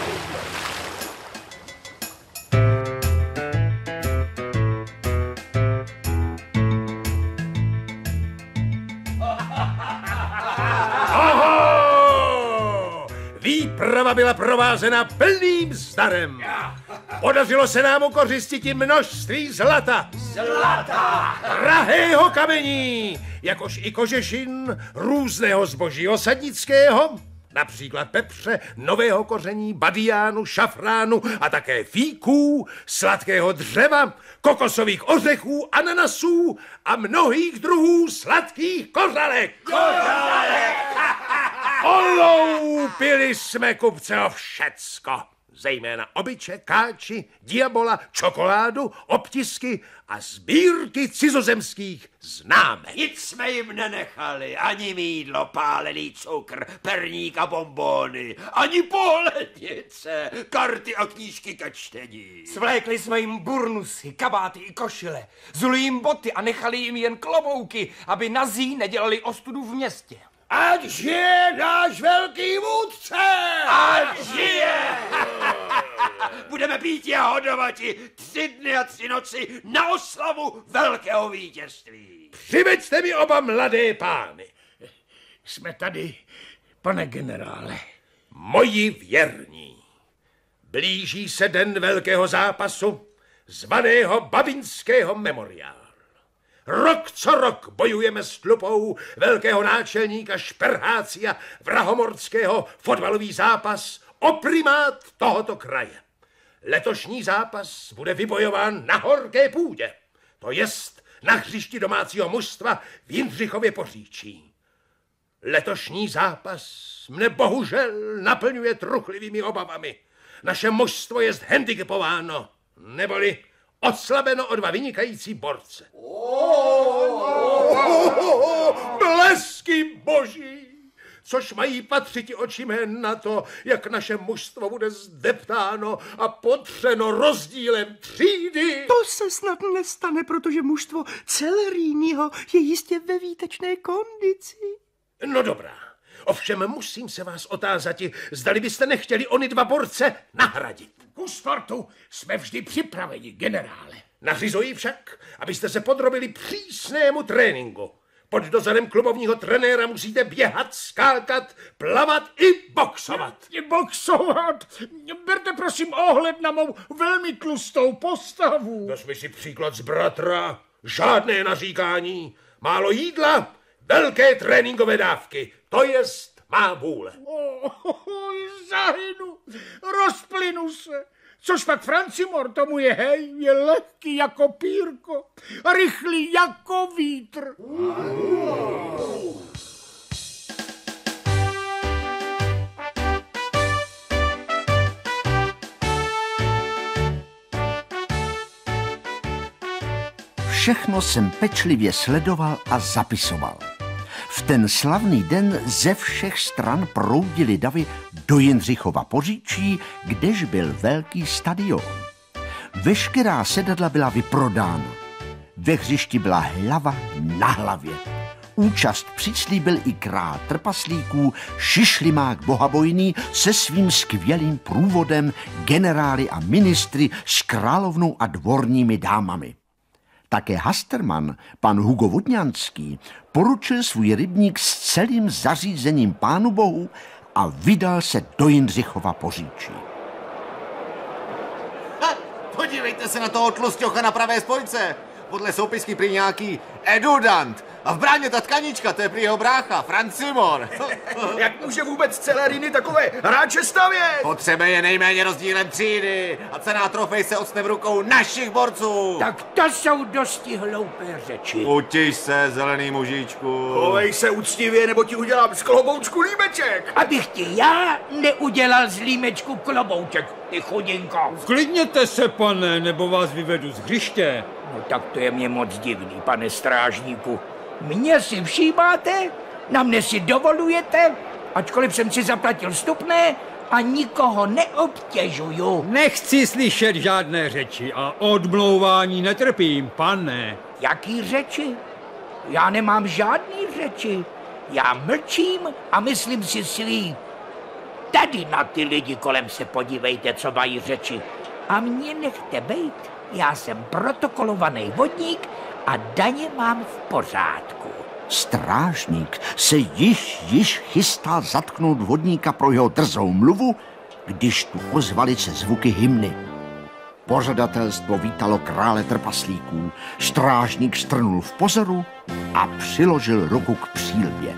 Výprava byla provázena plným zdarem. Podařilo se nám ukořistit i množství zlata. Zlata! Drahého kamení, jakož i kožešin, různého zboží osadnického, například pepře, nového koření, badiánu, šafránu a také fíků, sladkého dřeva, kokosových ořechů, ananasů a mnohých druhů sladkých kořalek. Kořalek! Oloupili jsme kupce o všecko. Zejména obyče, káči, diabola, čokoládu, obtisky a sbírky cizozemských známek. Nic jsme jim nenechali, ani mýdlo, pálený cukr, perník a bonbóny, ani pohlednice, karty a knížky ke čtení. Svlékli jsme jim burnusy, kabáty i košile, zuli jim boty a nechali jim jen klobouky, aby nazí nedělali ostudu v městě. Ať žije náš velký vůdce! Ať žije! Budeme pít a hodovati tři dny a tři noci na oslavu velkého vítězství. Přiveďte mi oba mladé pány. Jsme tady, pane generále. Moji věrní. Blíží se den velkého zápasu, zvaného Babinského memoriálu. Rok co rok bojujeme s tlupou velkého náčelníka Šperhácia Vrahomorského fotbalový zápas o primát tohoto kraje. Letošní zápas bude vybojován na horké půdě, to jest na hřišti domácího mužstva v Jindřichově Poříčí. Letošní zápas mne bohužel naplňuje truchlivými obavami. Naše mužstvo je handicapováno, neboli oslabeno o dva vynikající borce. Blesky boží! Což mají patřiti očima na to, jak naše mužstvo bude zdeptáno a potřeno rozdílem třídy. To se snad nestane, protože mužstvo Celerínyho je jistě ve výtečné kondici. No dobrá, ovšem musím se vás otázati, zdali byste nechtěli ony dva borce nahradit. Ku sportu jsme vždy připraveni, generále. Nařizuji však, abyste se podrobili přísnému tréninku. Pod dozorem klubovního trenéra musíte běhat, skákat, plavat i boxovat. I boxovat? Berte prosím ohled na mou velmi tlustou postavu. Vezmi si příklad z bratra. Žádné naříkání. Málo jídla, velké tréninkové dávky. To jest má vůle. Oh, zahynu, rozplynu se. Což pak Francimor, tomu je hej, je lehký jako pírko a rychlý jako vítr. Všechno jsem pečlivě sledoval a zapisoval. V ten slavný den ze všech stran proudily davy do Jindřichova Poříčí, kdež byl velký stadion. Veškerá sedadla byla vyprodána. Ve hřišti byla hlava na hlavě. Účast přislíbil i král trpaslíků, šišlimák bohabojný se svým skvělým průvodem, generály a ministry s královnou a dvorními dámami. Také Hasterman, pan Hugo Vodňanský, poručil svůj rybník s celým zařízením Pánu Bohu a vydal se do Jindřichova Poříčí. Ha, podívejte se na toho tlusťocha na pravé spojce. Podle soupisky prý nějaký edudant. A v bráně ta tkanička, to je prý jeho brácha, Francimor. Jak může vůbec celé Rýny takové hráče stavět? Potřebuje nejméně rozdílem třídy a cená trofej se ocne v rukou našich borců. Tak to jsou dosti hloupé řeči. Utiš se, zelený mužičku. Chovej se úctivě, nebo ti udělám z kloboučku límeček. Abych ti já neudělal z límečku klobouček, ty chudinko. Klidněte se, pane, nebo vás vyvedu z hřiště. No tak to je mě moc divný, pane strážníku. Mně si všímáte, na mne si dovolujete, ačkoliv jsem si zaplatil vstupné a nikoho neobtěžuju. Nechci slyšet žádné řeči a odmlouvání netrpím, pane. Jaký řeči? Já nemám žádný řeči. Já mlčím a myslím si svý. Tady na ty lidi kolem se podívejte, co mají řeči. A mě nechte bejt. Já jsem protokolovaný vodník a daně mám v pořádku. Strážník se již, již chystal zatknout vodníka pro jeho drzou mluvu, když tu ozvaly se zvuky hymny. Pořadatelstvo vítalo krále trpaslíků, strážník strnul v pozoru a přiložil ruku k přílbě.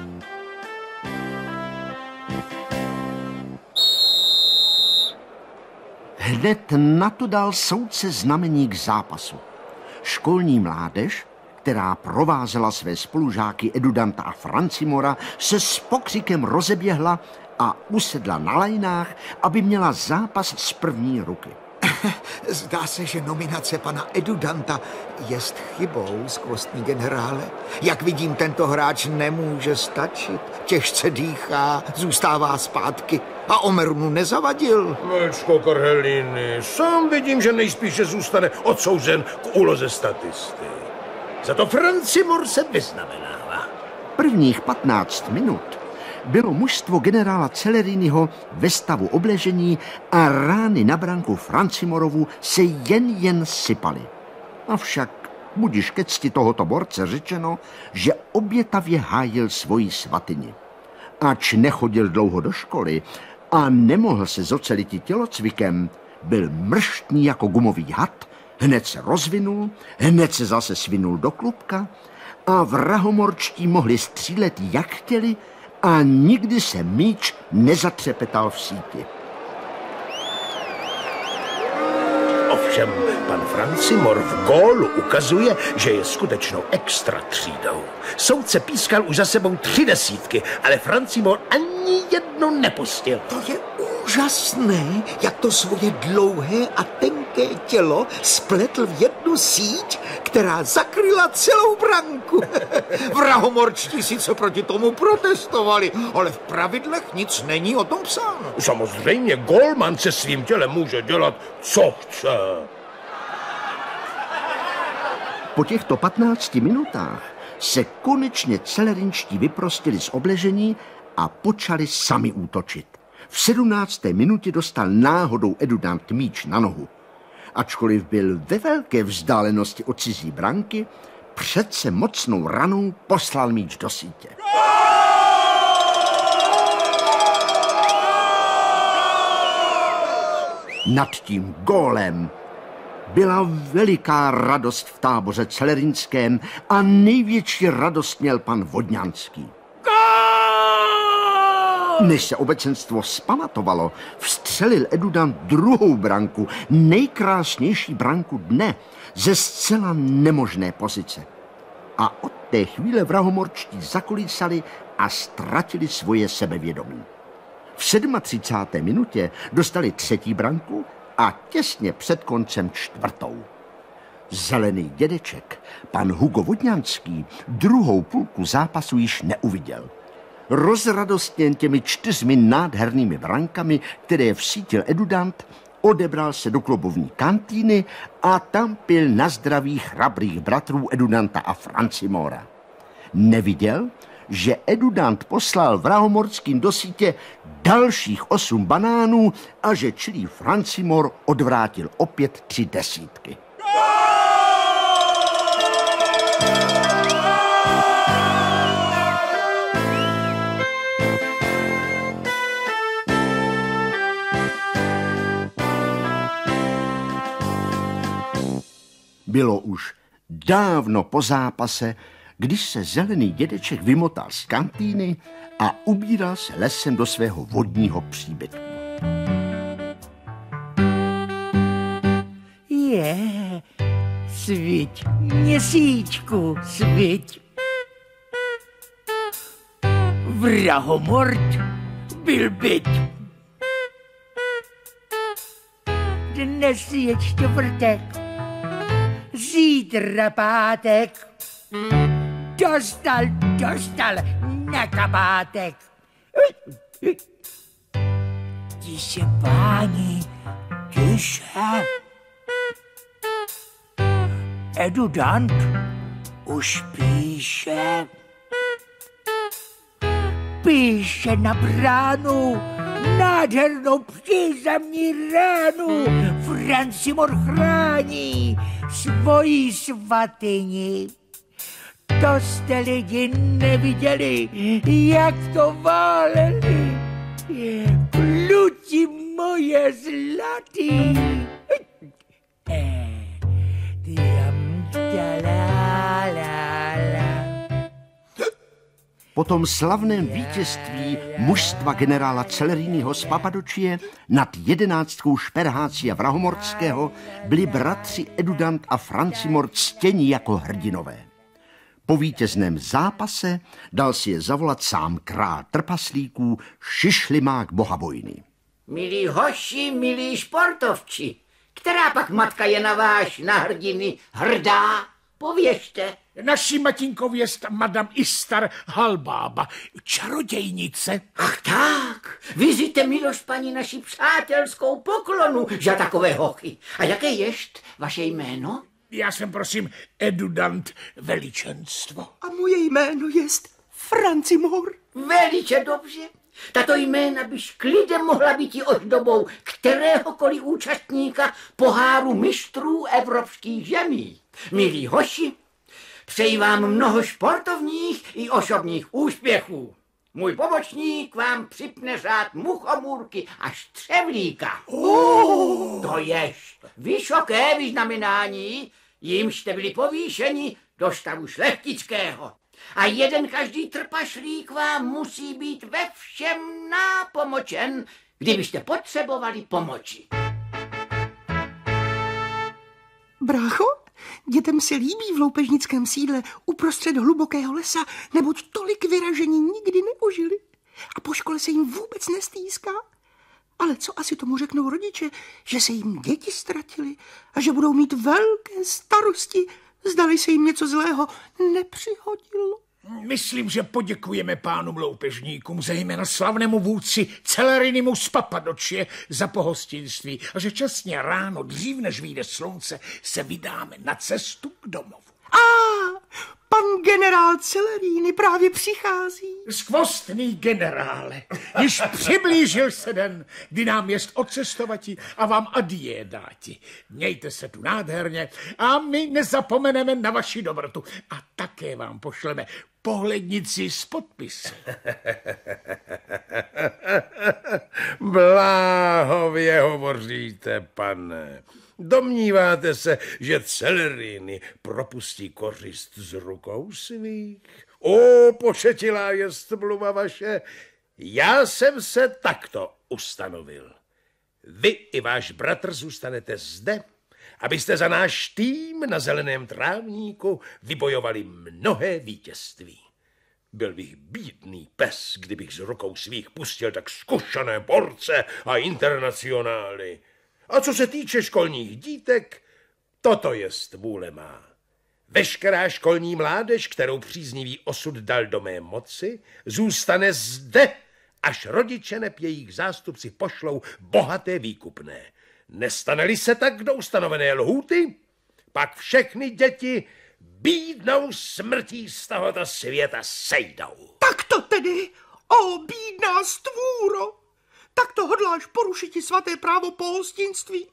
Hned na to dal soudce znamení k zápasu. Školní mládež, která provázela své spolužáky Edudanta a Francimora, se s pokřikem rozeběhla a usedla na lajnách, aby měla zápas z první ruky. Zdá se, že nominace pana Edudanta jest chybou, skvostný generále. Jak vidím, tento hráč nemůže stačit. Těžce dýchá, zůstává zpátky a Omerunu nezavadil. Mlčko Korheliny, sám vidím, že nejspíše zůstane odsouzen k úloze statisty. Za to Francimor se vyznamenává. Prvních patnáct minut bylo mužstvo generála Celeriniho ve stavu obležení a rány na branku Francimorovu se jen jen sypaly. Avšak budiž ke cti tohoto borce řečeno, že obětavě hájil svoji svatyni. Ač nechodil dlouho do školy a nemohl se zoceliti tělocvikem, byl mrštný jako gumový had, hned se rozvinul, hned se zase svinul do klubka a vrahomorčtí mohli střílet jak chtěli a nikdy se míč nezatřepetal v síti. Ovšem, pan Francimor v gólu ukazuje, že je skutečnou extra třídou. Soudce pískal už za sebou tři desítky, ale Francimor ani jednu nepustil. To je úžasné, jak to svoje dlouhé a tenké tělo spletl v jednu síť, která zakryla celou branku. Vrahomorčtí sice proti tomu protestovali, ale v pravidlech nic není o tom psáno. Samozřejmě golman se svým tělem může dělat, co chce. Po těchto patnácti minutách se konečně celerinčtí vyprostili z obležení a počali sami útočit. V sedmnácté minutě dostal náhodou Edudant míč na nohu. Ačkoliv byl ve velké vzdálenosti od cizí branky, přece mocnou ranou poslal míč do sítě. Nad tím gólem byla veliká radost v táboře celerínském a největší radost měl pan Vodňanský. Než se obecenstvo zpamatovalo, vstřelil Edudant druhou branku, nejkrásnější branku dne, ze zcela nemožné pozice. A od té chvíle vrahomorčtí zakolísali a ztratili svoje sebevědomí. V třicáté sedmé minutě dostali třetí branku a těsně před koncem čtvrtou. Zelený dědeček, pan Hugo Vodňanský, druhou půlku zápasu již neuviděl. Rozradostněn těmi čtyřmi nádhernými brankami, které vsítil Edudant, odebral se do klubovní kantýny a tam pil na zdraví chrabrých bratrů Edudanta a Francimora. Neviděl, že Edudant poslal vrahomorským do sítě dalších osm banánů a že čilý Francimor odvrátil opět tři desítky. Bylo už dávno po zápase, když se zelený dědeček vymotal z kantýny a ubíral se lesem do svého vodního příbytku. Je, sviť, měsíčku, sviť. Vrahomort byl byt. Dnes je čtvrtek, zítra pátek. Dostal, dostal na kabátek. Tiše, páni, tiše. Edudant už píše. Píše na bránu nádhernou přízemní ránu. Francimor chrání svoji svatyni. To jste lidi neviděli, jak to váleli. Kluci moje zlatý. Po tom slavném vítězství mužstva generála Celerínyho z Papadočie nad jedenáctkou Šperháci a Vrahomorského byli bratři Edudant a Francimor ctěni jako hrdinové. Po vítězném zápase dal si je zavolat sám král trpaslíků Šišlimák Bohabojný. Milí hoši, milí športovči, která pak matka je na váš, na hrdiny, hrdá? Pověžte. Naší matinkou jest madam Istar Halbába, čarodějnice. Ach tak, vyzvíte, miloš paní, naši přátelskou poklonu, že takové hochy. A jaké jest vaše jméno? Já jsem, prosím, Edudant veličenstvo. A moje jméno jest Francimor. Velice dobře. Tato jména byš klidem mohla být i ozdobou kteréhokoliv účastníka poháru mistrů evropských zemí. Milí hoši, přeji vám mnoho športovních i osobních úspěchů. Můj pobočník vám připne řád muchomůrky a střevlíka. Oh. To je vysoké vyznamenání, jimž jste byli povýšeni do stavu šlechtického. A jeden každý trpašlík vám musí být ve všem nápomočen, kdybyste potřebovali pomoci. Brácho, dětem se líbí v loupežnickém sídle uprostřed hlubokého lesa, neboť tolik vyražení nikdy neužili. A po škole se jim vůbec nestýská. Ale co asi tomu řeknou rodiče, že se jim děti ztratily a že budou mít velké starosti, zdali se jim něco zlého nepřihodilo. Myslím, že poděkujeme pánům loupežníkům, zejména slavnému vůdci Celerinymu z Papadočie za pohostinství a že časně ráno, dřív než vyjde slunce, se vydáme na cestu k domovu. A pan Pan generál Celeríny právě přichází. Skvostný generále, již přiblížil se den, kdy nám jest odcestovati a vám adie dáti. Mějte se tu nádherně a my nezapomeneme na vaši dobrotu. A také vám pošleme pohlednici s podpisem. Bláhově hovoříte, pane. Domníváte se, že Celeríny propustí kořist z rukou svých? O, pošetilá jest mluva vaše. Já jsem se takto ustanovil. Vy i váš bratr zůstanete zde, abyste za náš tým na zeleném trávníku vybojovali mnohé vítězství. Byl bych bídný pes, kdybych z rukou svých pustil tak zkušené borce a internacionály. A co se týče školních dítek, toto jest vůle má. Veškerá školní mládež, kterou příznivý osud dal do mé moci, zůstane zde, až rodiče neb jejich zástupci pošlou bohaté výkupné. Nestane-li se tak do ustanovené lhůty, pak všechny děti bídnou smrtí z tohoto světa sejdou. Tak to tedy, o bídná stvůro, tak to hodláš porušit i svaté právo pohostinství.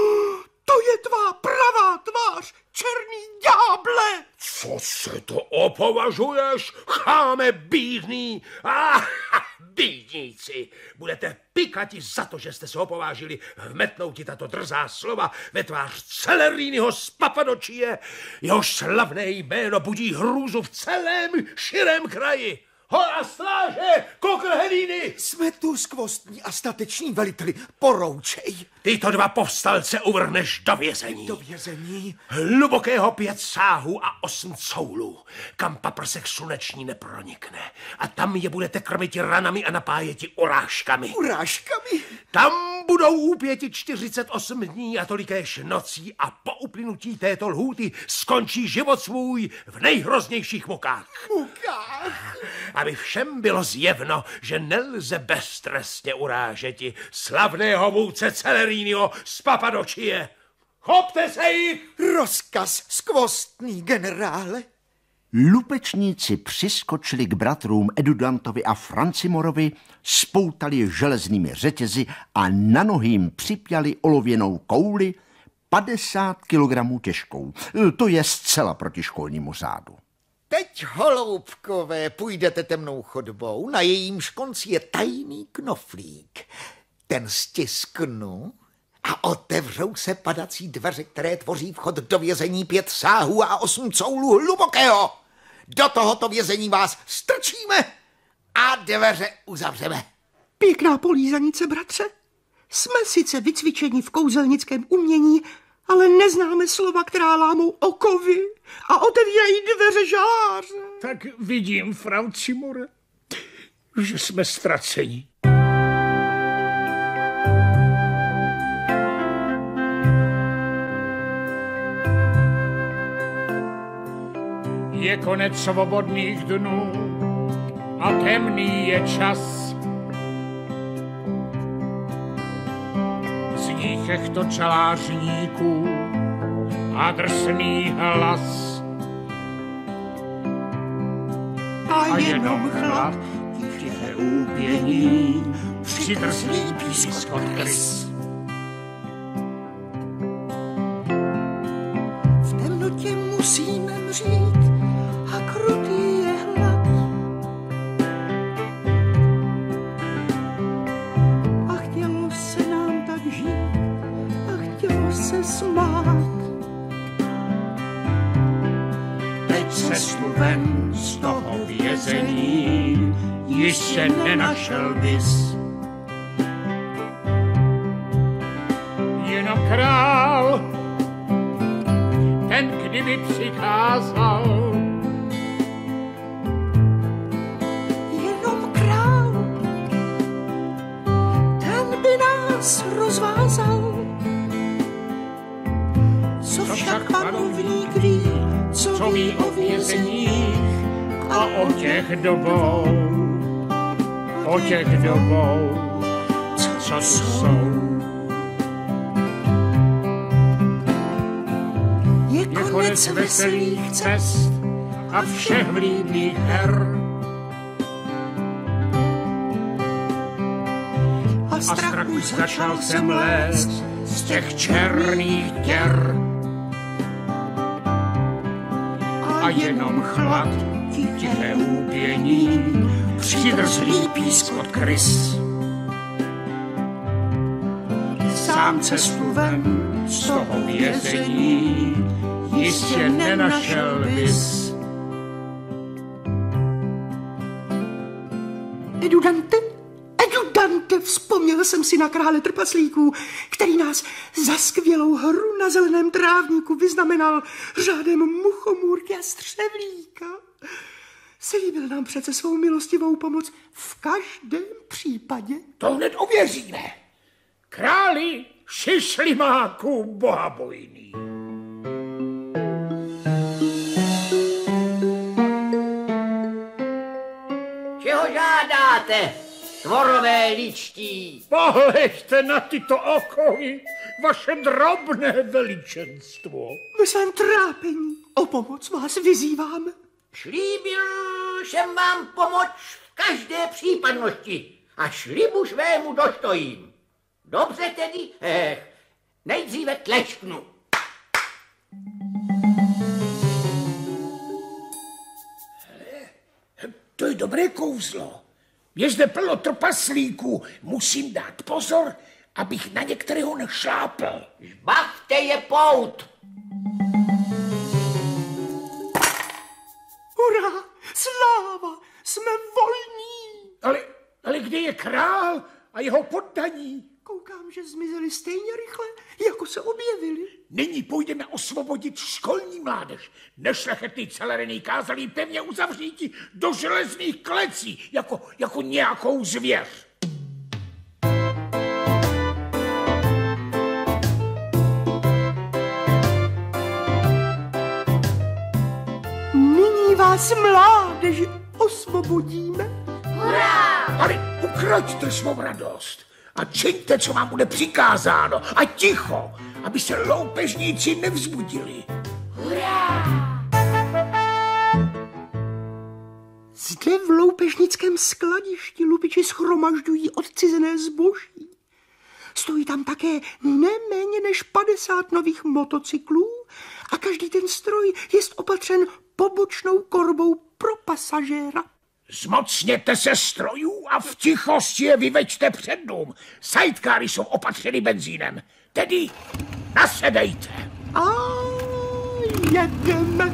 To je tvá pravá tvář, černý ďáble! Co se to opovažuješ, cháme bídný? Ah, bídníci, budete pikati za to, že jste se opovážili vmetnout ti tato drzá slova ve tvář Celerínyho z Papadočie. Jehož slavné jméno budí hrůzu v celém širém kraji. Hora stráže, kokrhelíny! Jsme tu skvostní a stateční veliteli, poroučej. Tyto dva povstalce uvrhneš do vězení. Do vězení? Hlubokého pět sáhů a osm coulů, kam paprsek sluneční nepronikne. A tam je budete krmiti ranami a napájeti urážkami. Urážkami? Tam budou úpěti čtyřicet osm dní a tolikéž nocí a po uplynutí této lhůty skončí život svůj v nejhroznějších mukách. Mukách? Aby všem bylo zjevno, že nelze beztrestně urážeti slavného vůdce Celerínyho z Papadočie. Chopte se jich! Rozkaz, skvostný generále. Lupečníci přiskočili k bratrům Edudantovi a Francimorovi, spoutali je železnými řetězy a na nohy jim připjali olověnou kouli padesát kilogramů těžkou. To je zcela proti školnímu řádu. Teď, holoubkové, půjdete temnou chodbou, na jejímž konci je tajný knoflík. Ten stisknu a otevřou se padací dveře, které tvoří vchod do vězení pět sáhů a osm coulů hlubokého. Do tohoto vězení vás strčíme a dveře uzavřeme. Pěkná polízanice, bratře. Jsme sice vycvičeni v kouzelnickém umění, ale neznáme slova, která lámou okovy a otevírají dveře žaláře. Tak vidím, Francimore, že jsme ztraceni. Je konec svobodných dnů a temný je čas. Zní chechto čelářníků a drsný hlas. A jenom chlad, tiché úpění, přidrzlý pískot krys. V temnotě musíme mřít a krutý je hlad. A chtělo se nám tak žít a chtělo se smát. Teď cestu ven z toho vězení již se nenašel bys. Jenom král, ten kdyby přikázal, jenom král, ten by nás rozvázal. Co však panovník ví, co ví o vězeních a o těch dobou, o těch dobou, co jsou. Je konec veselých cest a všech vlídných her. A strachu začal jsem lézt z těch černých děr. A jenom chlad, tiché úpění, přidrzlý pískot krys. Sám cestu ven z toho vězení jistě nenašel bys. Edudante, Edudante, vzpomněl jsem si na krále trpaslíků, který nás za skvělou hru na zeleném trávníku vyznamenal řádem muchomůrky a střevlíka. Slíbil nám přece svou milostivou pomoc v každém případě. To hned ověříme. Králi šišlimáků bohabojný. Čeho žádáte, tvorové ličtí? Pohleďte na tyto okovy, vaše drobné veličenstvo. Ve svém trápení o pomoc vás vyzýváme. Slíbil jsem vám pomoc v každé případnosti a slibu svému dostojím. Dobře tedy, eh, nejdříve tlesknu. To je dobré kouzlo. Je zde plno trpaslíků. Musím dát pozor, abych na některého nešlápl. Zbavte je pout. Hurá, sláva, jsme volní. Ale, ale kde je král a jeho poddaní? Koukám, že zmizeli stejně rychle, jako se objevili. Nyní půjdeme osvobodit školní mládež. Nešlechetný celerený kázali pevně uzavříti do železných klecí, jako, jako nějakou zvěř. Nyní vás, mládeži, osvobodíme. Hurá! Ale ukroťte svou radost a čiňte, co vám bude přikázáno. A ticho, aby se loupežníci nevzbudili. Hurá! Zde v loupežnickém skladišti lupiči schromažďují odcizené zboží. Stojí tam také neméně než padesát nových motocyklů a každý ten stroj je opatřen pobočnou korbou pro pasažéra. Zmocněte se strojů a v tichosti je vyveďte před dům. Sidecary jsou opatřeny benzínem. Tedy nasedejte. A jedeme.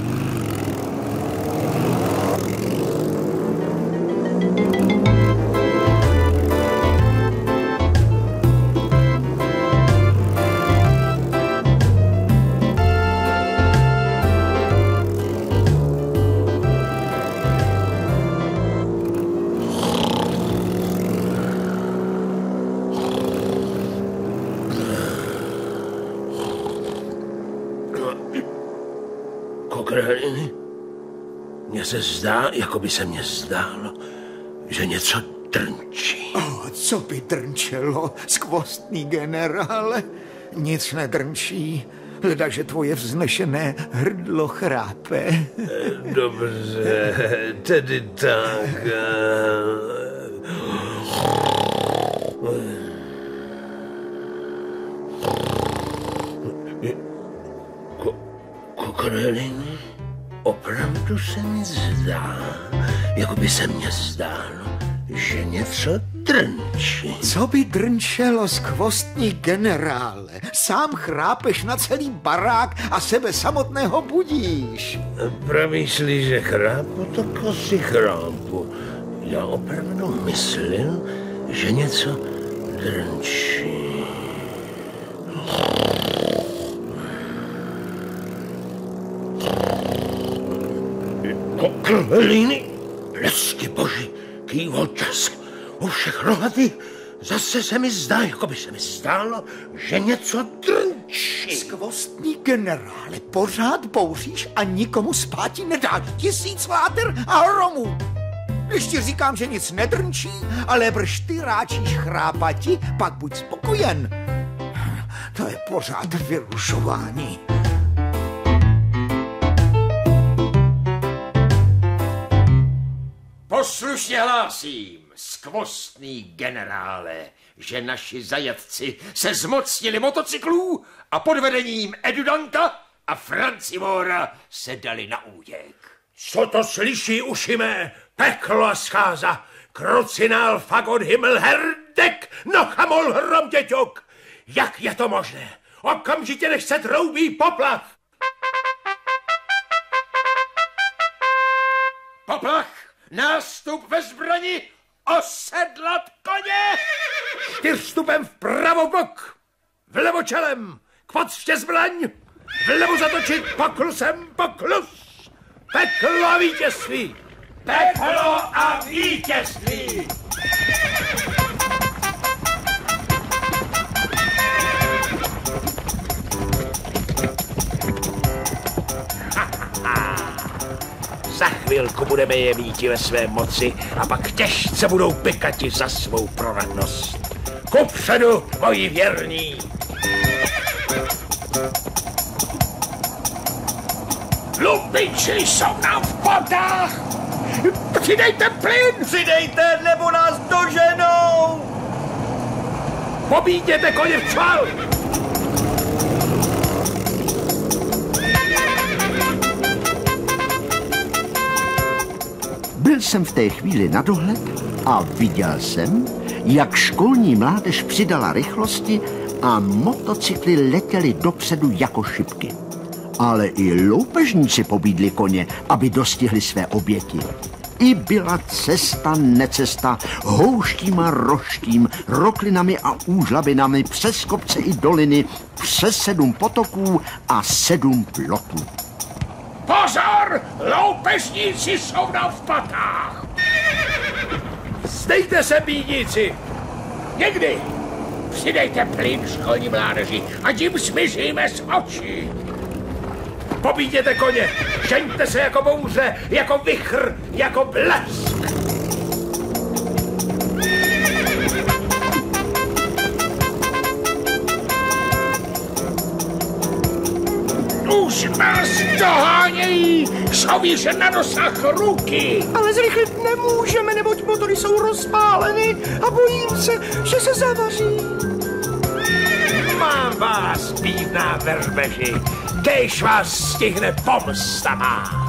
Kokreliny, mně se zdá, jako by se mně zdálo, že něco drnčí. Oh, co by drnčelo, skvostný generále? Nic nedrnčí, leda, že tvoje vznešené hrdlo chrápe. Dobře, tedy tak. Kokreliny, opravdu se mi zdá, jako by se mně zdálo, že něco drnčí. Co by drnčelo, skvostní generále? Sám chrápeš na celý barák a sebe samotného budíš. Pravíš-li, že chrápu, tak asi chrápu. Já opravdu myslel, že něco drnčí. Kokreliny, lesky boží, kývol čas. U všech rohatých zase se mi zdá, jako by se mi stálo, že něco drnčí. Skvostní generále, pořád bouříš a nikomu spáti nedáš tisíc láter a hromů. Když ti říkám, že nic nedrnčí, ale brž ty ráčíš chrápati, pak buď spokojen. To je pořád vyrušování. Poslušně hlásím, skvostný generále, že naši zajatci se zmocnili motocyklů a pod vedením Edudanta a Francimora se dali na útěk. Co to slyší uši mé? Peklo a scháza, krucinál fagot himmel herdek, nochamol hrom děťok. Jak je to možné? Okamžitě než se troubí poplach. Poplach, nástup ve zbrani, osedlat koně! Čtyřstupem vpravo bok, vlevo čelem, k podště zbraň, vlevo zatočit poklusem poklus. Peklo a vítězství! Peklo a vítězství! Za chvilku budeme je míti ve své moci a pak těžce budou pekati za svou proradnost. Kupředu, moji věrní! Lupiči jsou nám v potách! Přidejte plyn! Přidejte, nebo nás doženou! Pobíděte koně v čval! Byl jsem v té chvíli na dohled a viděl jsem, jak školní mládež přidala rychlosti a motocykly letěly dopředu jako šipky. Ale i loupežníci pobídli koně, aby dostihli své oběti. I byla cesta necesta, houštím a roštím, roklinami a úžlabinami, přes kopce i doliny, přes sedm potoků a sedm plotů. Pozor! Loupežníci jsou na vpatách! Zdejte se, bídníci! Někdy! Přidejte plyn školní mládeži a tím smizíme z očí! Pobíděte koně! Žeňte se jako bouře, jako vichr, jako blesk! Už nás dohánějí! Jsou již na dosah ruky! Ale zrychlit nemůžeme, neboť motory jsou rozpáleny a bojím se, že se zavaří. Mám vás, bídná verbeži! Kéž vás stihne pomsta má!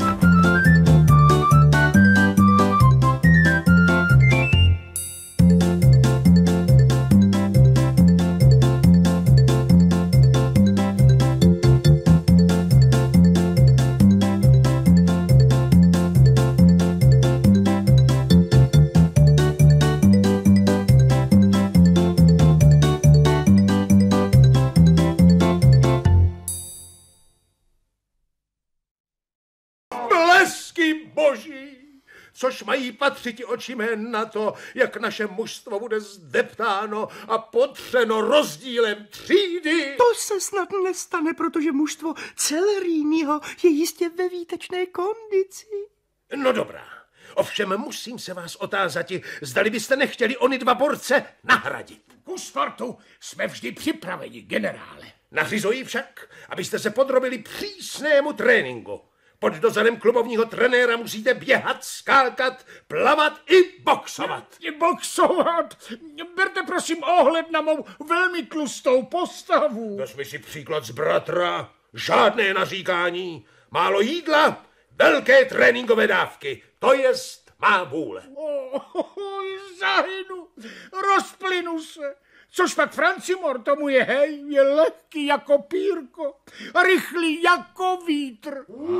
Což mají patřiti oči mé na to, jak naše mužstvo bude zdeptáno a potřeno rozdílem třídy. To se snad nestane, protože mužstvo Celerínyho je jistě ve výtečné kondici. No dobrá, ovšem musím se vás otázati, zdali byste nechtěli ony dva borce nahradit. Ku sportu jsme vždy připraveni, generále. Nařizuji však, abyste se podrobili přísnému tréninku. Pod dozorem klubovního trenéra musíte běhat, skákat, plavat i boxovat. I boxovat? Berte prosím ohled na mou velmi tlustou postavu. Vezmi si příklad z bratra. Žádné naříkání. Málo jídla, velké tréninkové dávky. To jest má vůle. Oh, zahynu, rozplynu se. Což pak Francimor, tomu je hej, je lehký jako pírko a rychlý jako vítr.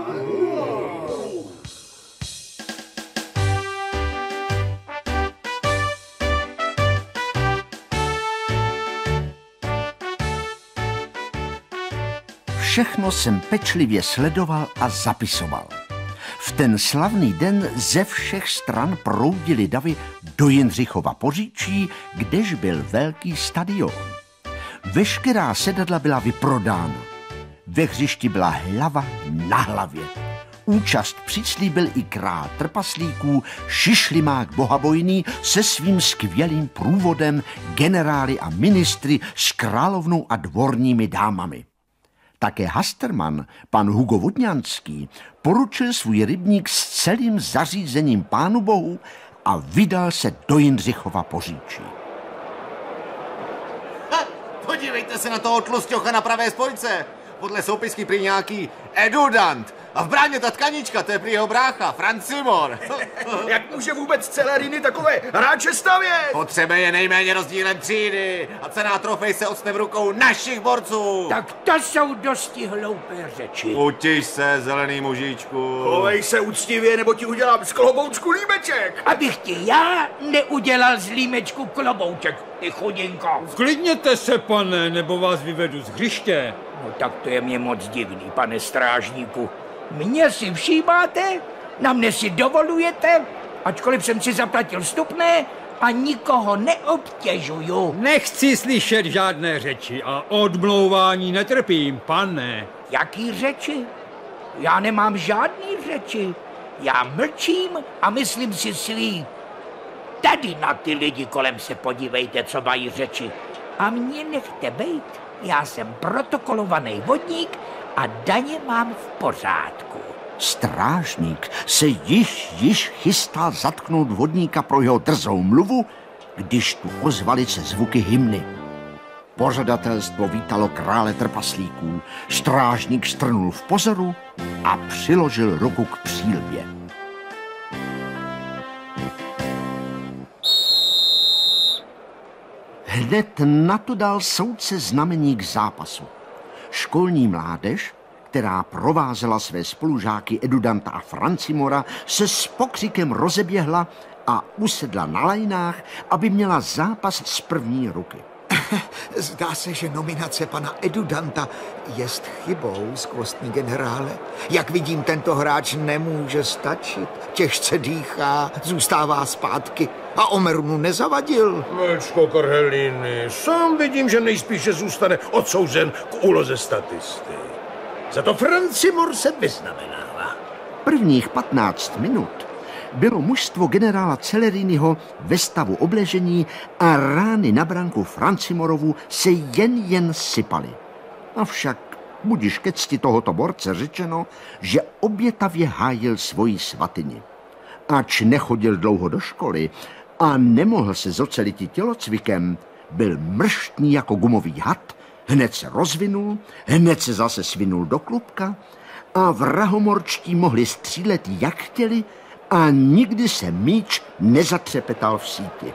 Všechno jsem pečlivě sledoval a zapisoval. V ten slavný den ze všech stran proudily davy do Jindřichova Poříčí, kdež byl velký stadion. Veškerá sedadla byla vyprodána. Ve hřišti byla hlava na hlavě. Účast přislíbil i král trpaslíků, šišlimák bohabojný se svým skvělým průvodem, generály a ministry s královnou a dvorními dámami. Také Hasterman, pan Hugo Vodňanský, poručil svůj rybník s celým zařízením Pánu Bohu a vydal se do Jindřichova Poříčí. Ha, podívejte se na toho tlusťocha na pravé spojce. Podle soupisky prý nějaký Edudant. A v bráně ta tkanička, to je prý jeho brácha, Francimor. Jak může vůbec Celeriny takové hráče stavět? Potřebuje nejméně rozdílem třídy a cená trofej se ocne v rukou našich borců. Tak to jsou dosti hloupé řeči. Utiš se, zelený mužičku. Chovej se úctivě, nebo ti udělám z kloboučku límeček. Abych ti já neudělal z límečku klobouček, ty chudinko. Klidněte se, pane, nebo vás vyvedu z hřiště. No tak to je mě moc divný, pane strážníku. Mně si všímáte, na mne si dovolujete, ačkoliv jsem si zaplatil vstupné a nikoho neobtěžuju. Nechci slyšet žádné řeči a odmlouvání netrpím, pane. Jaký řeči? Já nemám žádný řeči. Já mlčím a myslím si svý. Tady na ty lidi kolem se podívejte, co mají řeči. A mě nechte bejt. Já jsem protokolovaný vodník a daně mám v pořádku. Strážník se již, již chystal zatknout vodníka pro jeho drzou mluvu, když tu ozvaly se zvuky hymny. Pořadatelstvo vítalo krále trpaslíků, strážník strnul v pozoru a přiložil ruku k přílbě. Hned na to dal soudce znamení k zápasu. Školní mládež, která provázela své spolužáky Edudanta a Francimora, se s pokřikem rozeběhla a usedla na lajnách, aby měla zápas z první ruky. Zdá se, že nominace pana Edudanta jest chybou, skvostný generále. Jak vidím, tento hráč nemůže stačit. Těžce dýchá, zůstává zpátky a Omerunu nezavadil. Mlčko, Korheliny, sám vidím, že nejspíše zůstane odsouzen k úloze statisty. Za to Francimor se vyznamenává. Prvních patnáct minut bylo mužstvo generála Celeriniho ve stavu obležení a rány na branku Francimorovu se jen jen sypaly. Avšak budiž ke cti tohoto borce řečeno, že obětavě hájil svoji svatyni. Ač nechodil dlouho do školy a nemohl se zoceliti tělocvikem, byl mrštný jako gumový had, hned se rozvinul, hned se zase svinul do klubka a vrahomorčtí mohli střílet jak chtěli a nikdy se míč nezatřepetal v síti.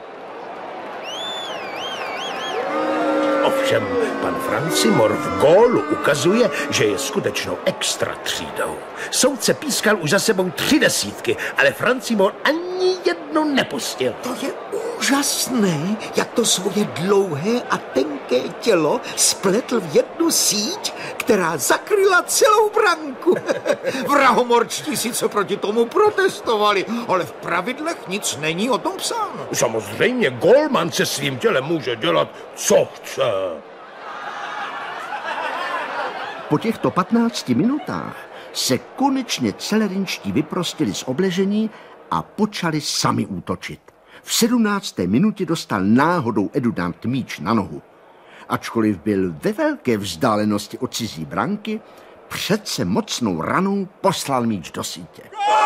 Ovšem, pan Francimor v gólu ukazuje, že je skutečnou extra třídou. Soudce pískal už za sebou tři desítky, ale Francimor ani jednu nepustil. To je úžasné, jak to svoje dlouhé a tenké tělo spletl v jednu síť, která zakryla celou branku. Vrahomorčtí sice proti tomu protestovali, ale v pravidlech nic není o tom psáno. Samozřejmě golman se svým tělem může dělat, co chce. Po těchto patnácti minutách se konečně celerinčtí vyprostili z obležení a počali sami útočit. V sedmnácté minutě dostal náhodou Edudant míč na nohu. Ačkoliv byl ve velké vzdálenosti od cizí branky, přece mocnou ranou poslal míč do sítě.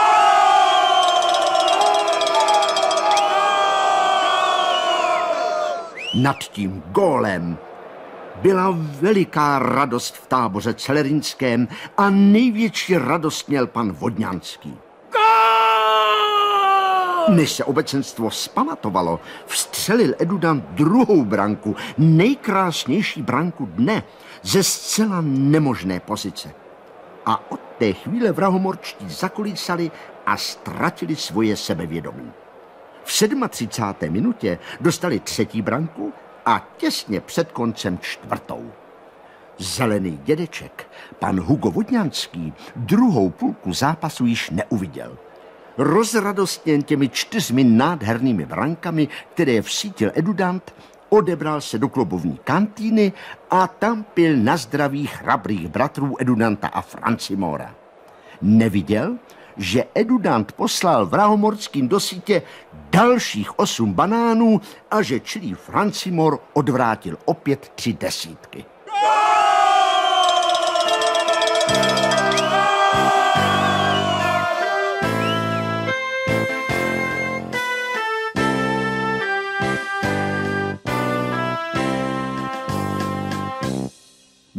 Nad tím gólem byla veliká radost v táboře celerinském a největší radost měl pan Vodňanský. Než se obecenstvo zpamatovalo, vstřelil Edudant druhou branku, nejkrásnější branku dne, ze zcela nemožné pozice. A od té chvíle vrahomorčtí zakolísali a ztratili svoje sebevědomí. V třicáté sedmé minutě dostali třetí branku a těsně před koncem čtvrtou. Zelený dědeček, pan Hugo Vodňanský, druhou půlku zápasu již neuviděl. Rozradostněn těmi čtyřmi nádhernými brankami, které vsítil Edudant, odebral se do klubovní kantýny a tam pil na zdraví chrabrých bratrů Edudanta a Francimora. Neviděl, že Edudant poslal vrahomorským do sítě dalších osm banánů a že čilý Francimor odvrátil opět tři desítky.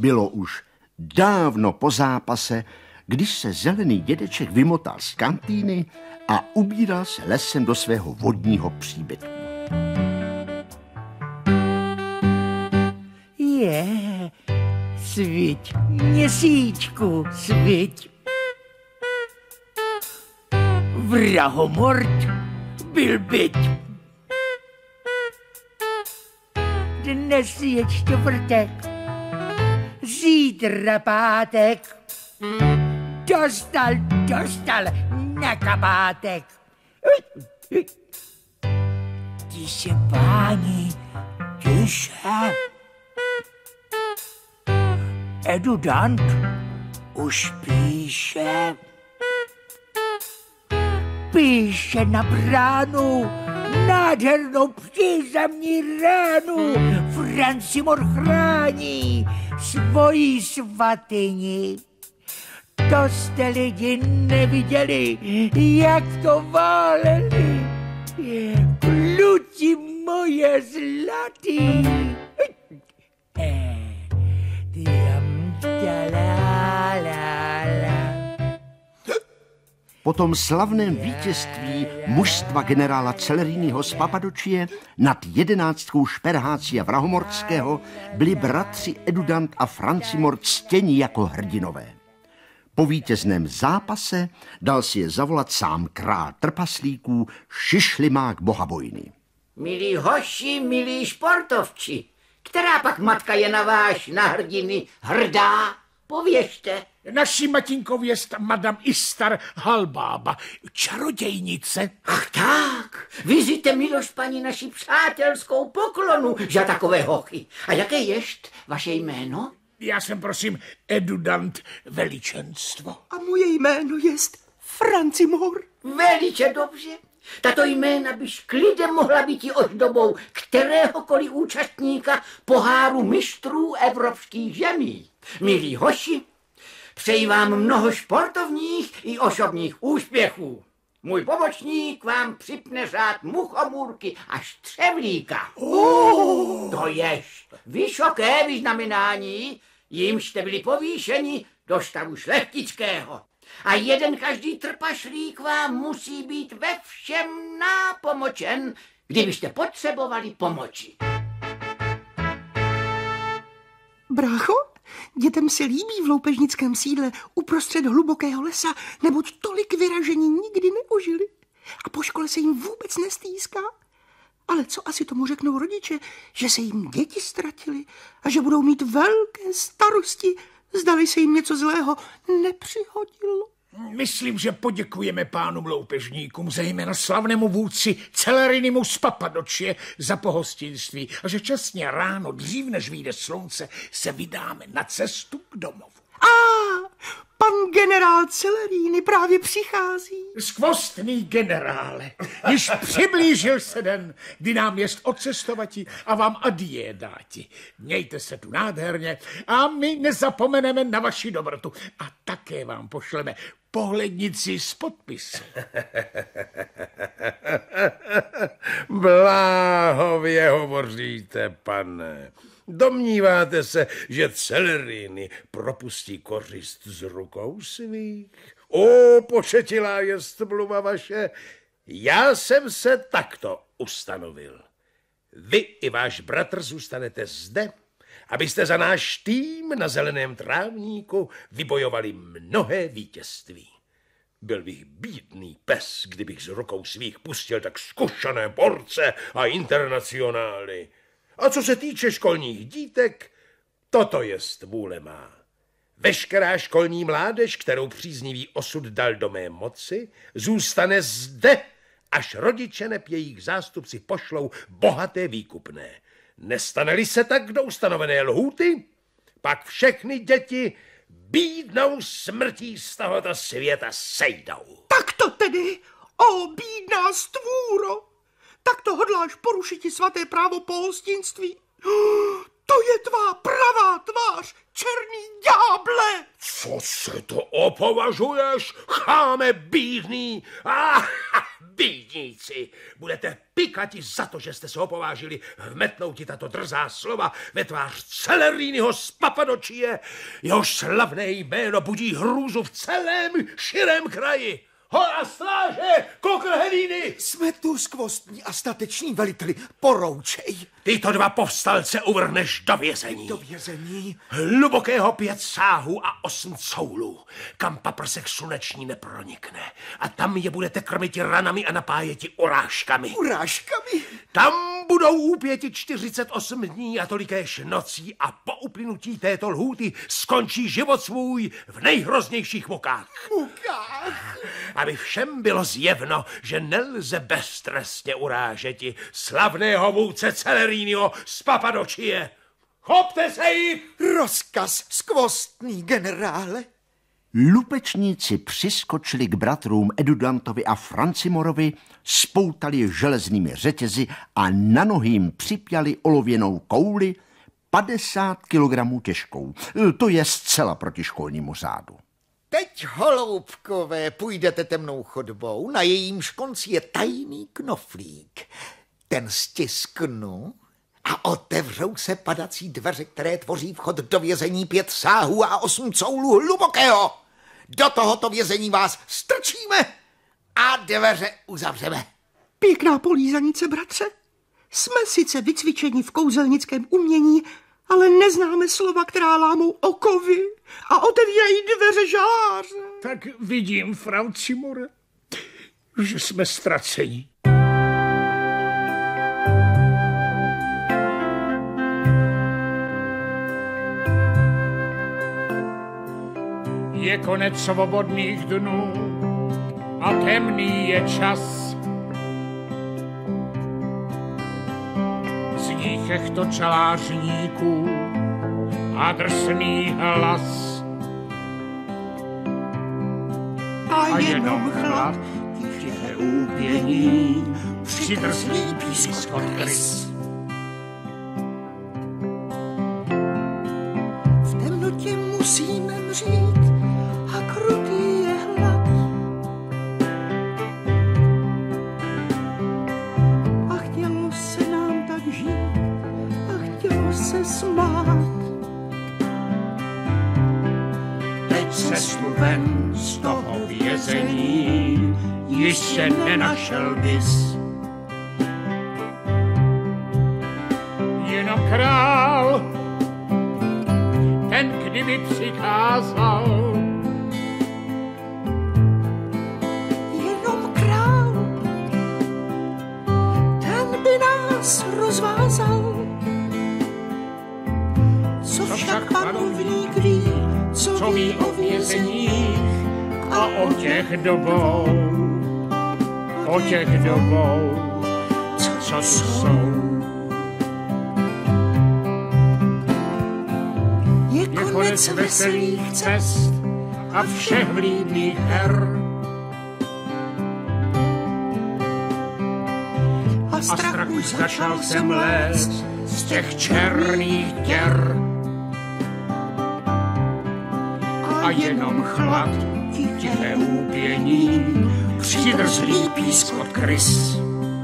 Bylo už dávno po zápase, když se zelený dědeček vymotal z kantýny a ubíral se lesem do svého vodního příbytku. Je, sviť, měsíčku, sviť. Vrahomort byl byť. Dnes je čtvrtek, zítra pátek. Dostal, dostal na kabátek. Ty se, páni, tiše. Edudant už píše. Píše na bránu nádhernou přízemní ránu. Francimor chrání svoji svatyni. To jste lidi neviděli, jak to váleli. Kluci moje zlatý. Po tom slavném vítězství mužstva generála Celerínyho z Papadočie nad jedenáctkou Šperháci a Vrahomorského byli bratři Edudant a Francimor ctěni jako hrdinové. Po vítězném zápase dal si je zavolat sám král trpaslíků Šišlimák Bohabojný. Milí hoši, milí športovči, která pak matka je na váš, na hrdiny, hrdá? Pověžte. Naší matinkou jest madam Istar Halbába, čarodějnice. Ach tak, vyzvíte, miloš paní, naši přátelskou poklonu za takové hochy. A jaké jest vaše jméno? Já jsem, prosím, Edudant veličenstvo. A moje jméno jest Francimor. Velice dobře. Tato jména byš klidem mohla být i ozdobou kteréhokoliv účastníka poháru mistrů evropských zemí. Milí hoši, přeji vám mnoho športovních i osobních úspěchů. Můj pomočník vám připne řád muchomůrky a střevlíka. Oh. To jež vysoké vyznamenání, jimž jste byli povýšeni do stavu šlechtického. A jeden každý trpašlík vám musí být ve všem nápomočen, kdybyste potřebovali pomoci. Brácho, dětem se líbí v loupežnickém sídle uprostřed hlubokého lesa, neboť tolik vyražení nikdy neužili. A po škole se jim vůbec nestýská. Ale co asi tomu řeknou rodiče, že se jim děti ztratily a že budou mít velké starosti, zdali se jim něco zlého nepřihodilo. Myslím, že poděkujeme pánům loupežníkům, zejména slavnému vůdci Celerinymu z Papadočie za pohostinství a že časně ráno, dřív než vyjde slunce, se vydáme na cestu k domovu. A pan generál Celeríny právě přichází. Skvostný generále, již přiblížil se den, kdy nám jest odcestovati a vám adie dáti. Mějte se tu nádherně a my nezapomeneme na vaši dobrotu. A také vám pošleme pohlednici s podpisem. Bláhově hovoříte, pane. Domníváte se, že Celeríny propustí kořist z rukou svých? O, pošetilá jest mluva vaše. Já jsem se takto ustanovil. Vy i váš bratr zůstanete zde, abyste za náš tým na zeleném trávníku vybojovali mnohé vítězství. Byl bych bídný pes, kdybych z rukou svých pustil tak zkušené borce a internacionály. A co se týče školních dítek, toto jest vůle má. Veškerá školní mládež, kterou příznivý osud dal do mé moci, zůstane zde, až rodiče neb jejich zástupci pošlou bohaté výkupné. Nestane-li se tak do ustanovené lhůty, pak všechny děti bídnou smrtí z tohoto světa sejdou. Tak to tedy, o bídná stvůro, tak to hodláš porušit i svaté právo pohostinství. To je tvá pravá tvář, černý ďáble. Co se to opovažuješ, cháme bídný? Ah, bídníci. Budete pikati za to, že jste se opovážili vmetnout ti tato drzá slova ve tvář Celerínyho z Papadočie. Jehož slavné jméno budí hrůzu v celém širém kraji. Hora stráže, kokrhelíny! Jsme tu skvostní a stateční veliteli, poroučej. Tyto dva povstalce uvrhneš do vězení. Do vězení? Hlubokého pět sáhů a osm coulů, kam paprsek sluneční nepronikne. A tam je budete krmit ranami a napájeti urážkami. Urážkami? Tam budou úpěti čtyřicet osm dní a tolikéž nocí a po uplynutí této lhůty skončí život svůj v nejhroznějších mukách. Mukách? Aby všem bylo zjevno, že nelze beztrestně urážeti slavného vůdce Celerínyho z Papadočie. Chopte se jich! Rozkaz, skvostný generále. Lupečníci přiskočili k bratrům Edudantovi a Francimorovi, spoutali je železnými řetězy a na nohy jim připjali olověnou kouli padesát kilogramů těžkou. To je zcela proti školnímu řádu. Teď, holoubkové, půjdete temnou chodbou, na jejímž konci je tajný knoflík. Ten stisknu a otevřou se padací dveře, které tvoří vchod do vězení pět sáhů a osm coulů hlubokého. Do tohoto vězení vás strčíme a dveře uzavřeme. Pěkná polízanice, bratře. Jsme sice vycvičeni v kouzelnickém umění, ale neznáme slova, která lámou okovy a otevírají dveře žaláře. Tak vidím, Francimore, že jsme ztraceni. Je konec svobodných dnů a temný je čas. Zní chechto čalářníků a drsný hlas. A jenom chlad, tiché úpění, přidrzlý pískot krys. V temnotě musíme mřít a krutý je hlad. A chtělo se nám tak žít a chtělo se smát. Teď cestu ven z toho vězení jistě nenašel bys. Jenom král, ten kdyby přikázal. Jenom král, ten by nás rozvázal. Co však panovník ví, co ví o vězeních A o těch dobou, o těch dobou, co tu jsou. Je konec veselých cest a všech vlídných her. A strachu začal jsem lézt z těch černých děr. A jenom chlad, tiché úpění, přidrzlý pískot krys.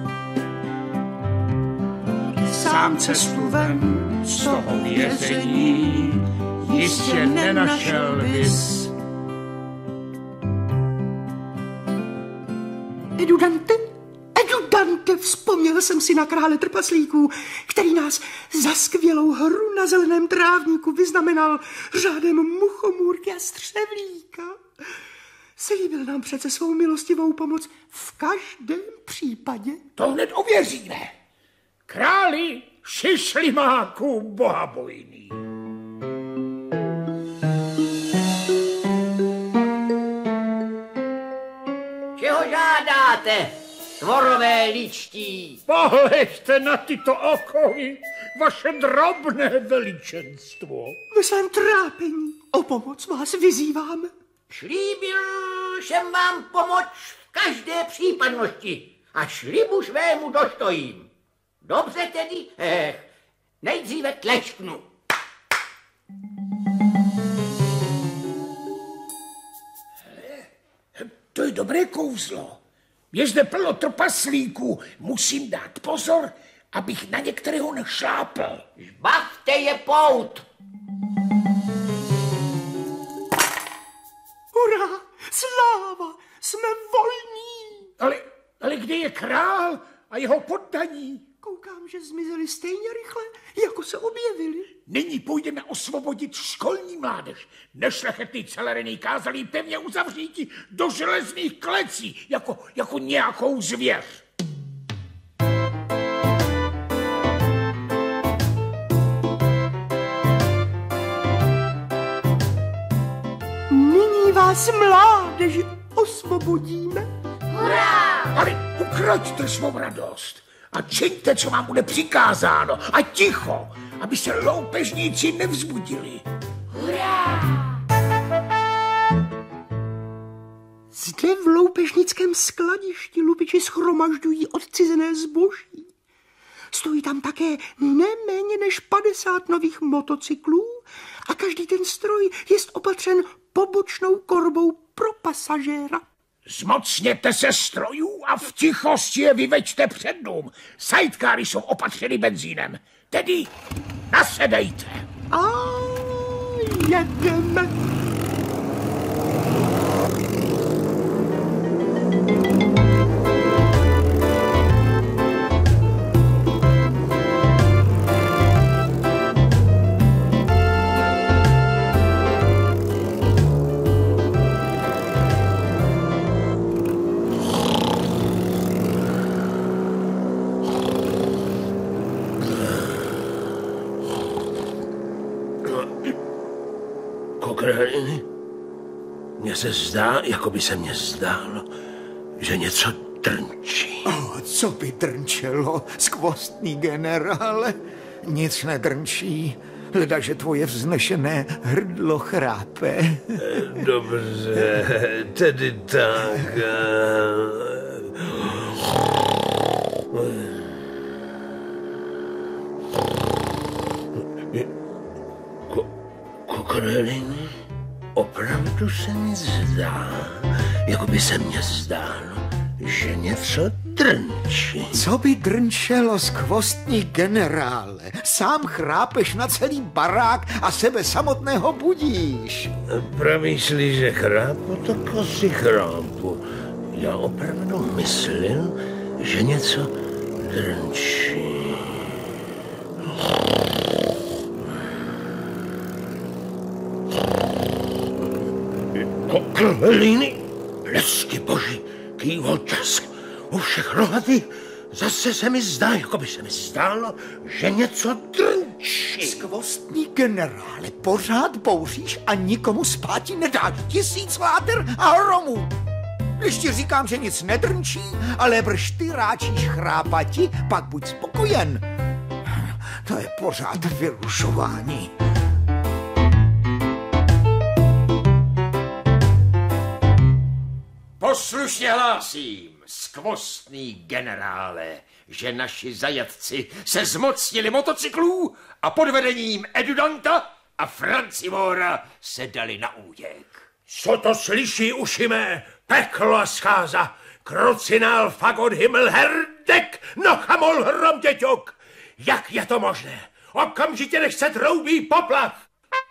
Sám cestu ven z toho vězení jistě nenašel bys. Edudante, Edudante, vzpomněl jsem si na krále trpaslíků, který nás za skvělou hru na zeleném trávníku vyznamenal řádem muchomůrky a střevlíka. Slíbil nám přece svou milostivou pomoc v každém případě. To hned ověříme. Králi šišlimáků bohabojný. Čeho žádáte, tvorové ličtí? Pohleďte na tyto okovy, vaše drobné veličenstvo. Ve svém trápení o pomoc vás vyzýváme. Slíbil jsem vám pomoc v každé případnosti a slibu svému dostojím. Dobře tedy, eh, nejdříve tlesknu. To je dobré kouzlo. Je zde plno trpaslíků. Musím dát pozor, abych na některého nešlápl. Bavte je pout! Hurá, sláva, jsme volní. Ale, ale kde je král a jeho poddaní? Koukám, že zmizeli stejně rychle, jako se objevili. Nyní půjdeme osvobodit školní mládež. Nešlechetný celerený kázali pevně uzavříti do železných klecí, jako, jako nějakou zvěř. Nyní vás, mládeži, osvobodíme. Hurá! Ale ukroťte svou radost a čiňte, co vám bude přikázáno. A ticho, aby se loupežníci nevzbudili. Hurá! Zde v loupežnickém skladišti lupiči schromažďují odcizené zboží. Stojí tam také neméně než padesát nových motocyklů a každý ten stroj je opatřen pobočnou korbou pro pasažéra. Zmocněte se strojů a v tichosti je vyveďte před dům. Sidecary jsou opatřeny benzínem. Tedy nasedejte. A jedeme. Kokreliny, mně se zdá, jako by se mně zdálo, že něco drnčí. Oh, co by drnčelo, skvostný generále? Nic nedrnčí, leda, že tvoje vznešené hrdlo chrápe. Dobře, tedy tak. Kokreliny, opravdu se mi zdá, jako by se mně zdálo, že něco drnčí. Co by drnčelo, skvostní generále? Sám chrápeš na celý barák a sebe samotného budíš. Pravíš-li, že chrápu, tak asi chrápu. Já opravdu myslel, že něco drnčí. Kokreliny, lesky boží, kývol čask. U všech rohaty zase se mi zdá, jako by se mi zdálo, že něco drnčí. Skvostní generále, pořád bouříš a nikomu spáti nedáš tisíc láter a hromů. Když ti říkám, že nic nedrnčí, ale brž ty ráčíš chrápati, pak buď spokojen. To je pořád vyrušování. Poslušně hlásím, skvostný generále, že naši zajatci se zmocnili motocyklů a pod vedením Edudanta a Francimora se dali na útěk. Co to slyší uši mé? Peklo a zkáza, krucinál fagot himmel herdek, nochamol hrom děťok. Jak je to možné? Okamžitě nech se troubí poplach.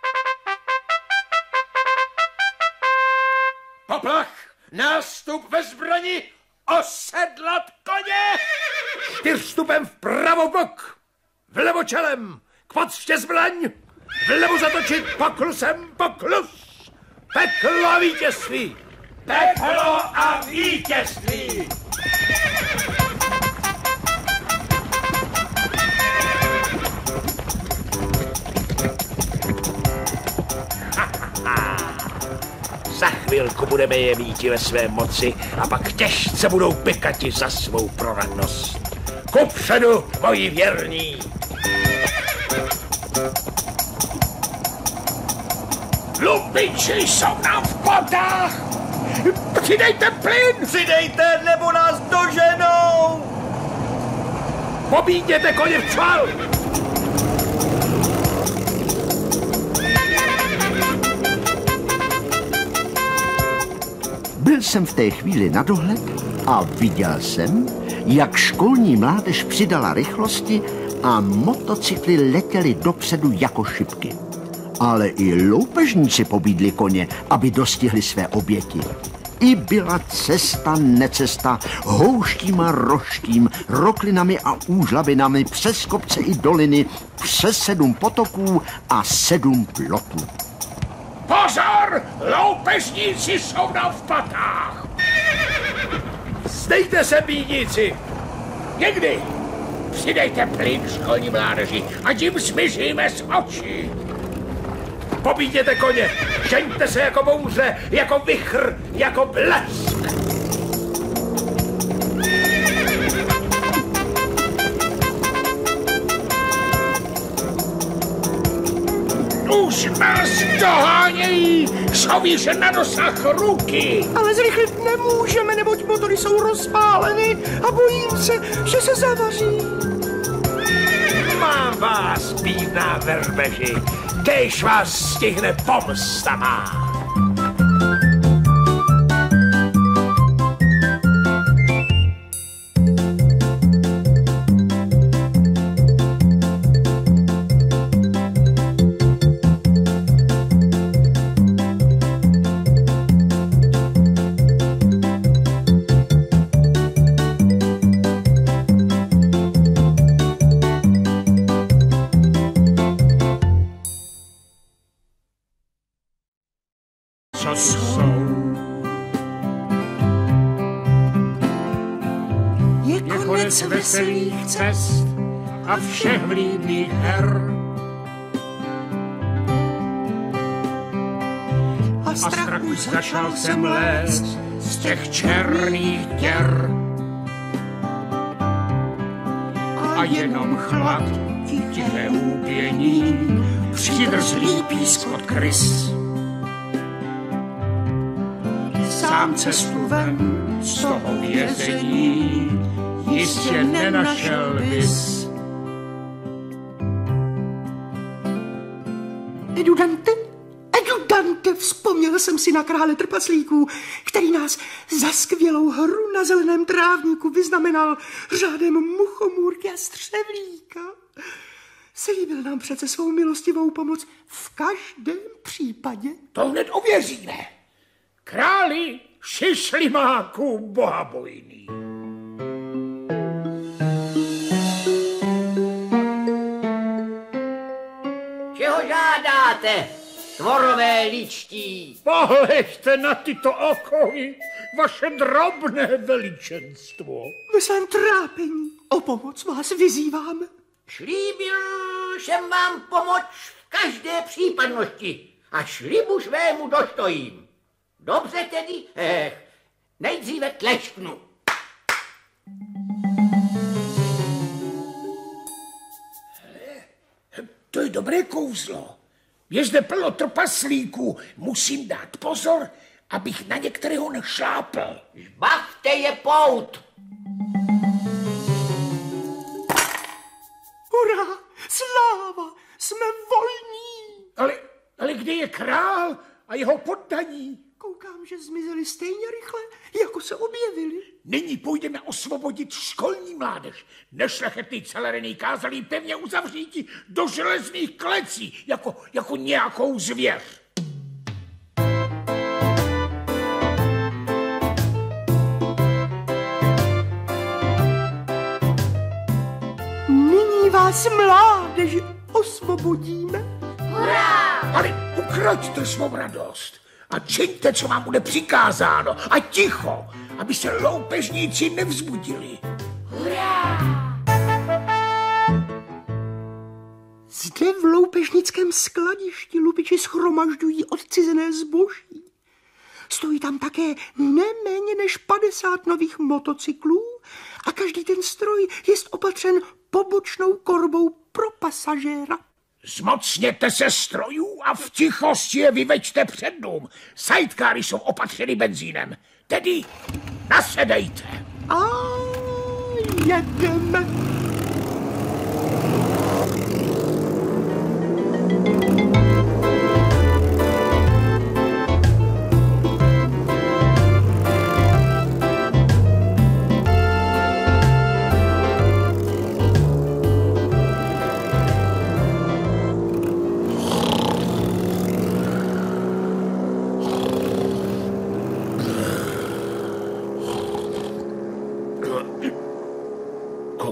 Poplach! Nástup ve zbrani! Osedlat koně! Čtyřstupem vpravo bok, vlevo čelem, k podště zbraň, vlevo zatočit poklusem poklus. Peklo a vítězství! Peklo a vítězství! Za chvilku budeme je míti ve své moci a pak těžce budou pekati za svou proradnost. Kupředu, moji věrní! Lupiči jsou nám v botách! Přidejte plyn! Přidejte, nebo nás doženou! Pobídněte koně v čval! Byl jsem v té chvíli na dohled a viděl jsem, jak školní mládež přidala rychlosti a motocykly letěly dopředu jako šipky. Ale i loupežníci pobídli koně, aby dostihli své oběti. I byla cesta necesta houštím a roštím, roklinami a úžlabinami, přes kopce i doliny, přes sedm potoků a sedm plotů. Pozor! Loupežníci jsou na vpatách! Zdejte se, bídníci! Někdy! Přidejte plyn školní mládeži a tím zmizíme z očí! Pobíděte koně, žeňte se jako bouře, jako vichr, jako blesk! Už nás dohánějí, jsou již na dosah ruky. Ale zrychlit nemůžeme, neboť motory jsou rozpáleny a bojím se, že se zavaří. Mám vás, bídná verbeži, kéž vás stihne pomsta má. Veselých cest a všech vlídných her. A strachu začal jsem lézt z těch černých děr. A jenom chlad, tiché úpění, přidrzlý pískot krys. Sám cestu ven z toho vězení jistě nenašel bys. Edudante, Edudante, vzpomněl jsem si na krále trpaslíků, který nás za skvělou hru na zeleném trávníku vyznamenal řádem muchomůrky a střevlíka. Slíbil nám přece svou milostivou pomoc v každém případě. To hned ověříme. Králi šišlimáků bohabojný. Čeho žádáte, tvorové ličtí? Pohleďte na tyto okovy, vaše drobné veličenstvo. Ve svém trápení o pomoc vás vyzýváme. Slíbil jsem vám pomoc v každé případnosti a slibu svému dostojím. Dobře tedy, eh, nejdříve tlesknu. To je dobré kouzlo. Je zde plno trpaslíků. Musím dát pozor, abych na některého nešlápl. Zbavte je pout. Hurá, sláva, jsme volní. Ale, ale kde je král a jeho poddaní? Koukám, že zmizeli stejně rychle, jako se objevili. Nyní půjdeme osvobodit školní mládež. Nešlechetný celerený kázali pevně uzavřít do železných klecí, jako, jako nějakou zvěř. Nyní vás, mládeži, osvobodíme. Hurá! Ale ukroťte svou radost a čiňte, co vám bude přikázáno. A ticho, aby se loupežníci nevzbudili. Hurá! Zde v loupežnickém skladišti lupiči schromažďují odcizené zboží. Stojí tam také neméně než padesát nových motocyklů a každý ten stroj je opatřen pobočnou korbou pro pasažéra. Zmocněte se strojů a v tichosti je vyveďte před dům. Sidecary jsou opatřeny benzínem. Tedy nasedejte. A jedeme.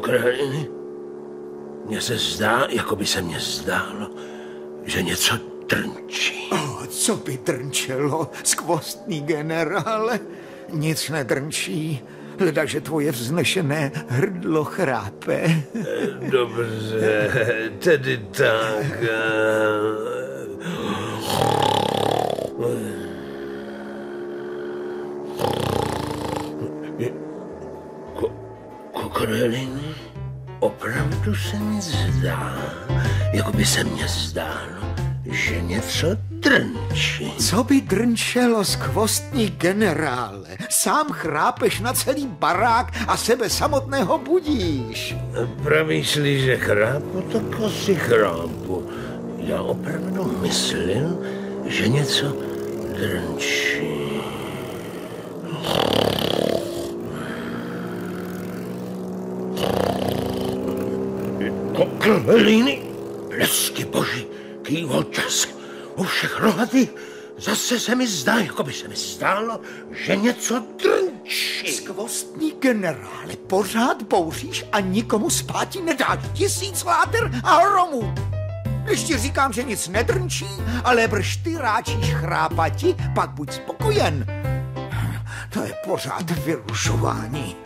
Kokreliny, mně se zdá, jako by se mně zdálo, že něco drnčí. Oh, co by drnčelo, skvostný generále? Nic nedrnčí, leda, že tvoje vznešené hrdlo chrápe. Dobře, tedy tak. Ko- Kokreliny, opravdu se mi zdá, jako by se mně zdálo, že něco drnčí. Co by drnčelo, skvostní generále? Sám chrápeš na celý barák a sebe samotného budíš. Pravíš-li, že chrápu, tak asi chrápu. Já opravdu myslím, že něco drnčí. Kokreliny, lesky boží, kývol čas. U všech rohatých zase se mi zdá, jako by se mi stálo, že něco drnčí. Skvostní generále, pořád bouříš a nikomu spátí nedáš tisíc láter a hromů. Když ti říkám, že nic nedrnčí, ale brž ty ráčíš chrápati, pak buď spokojen. To je pořád vyrušování.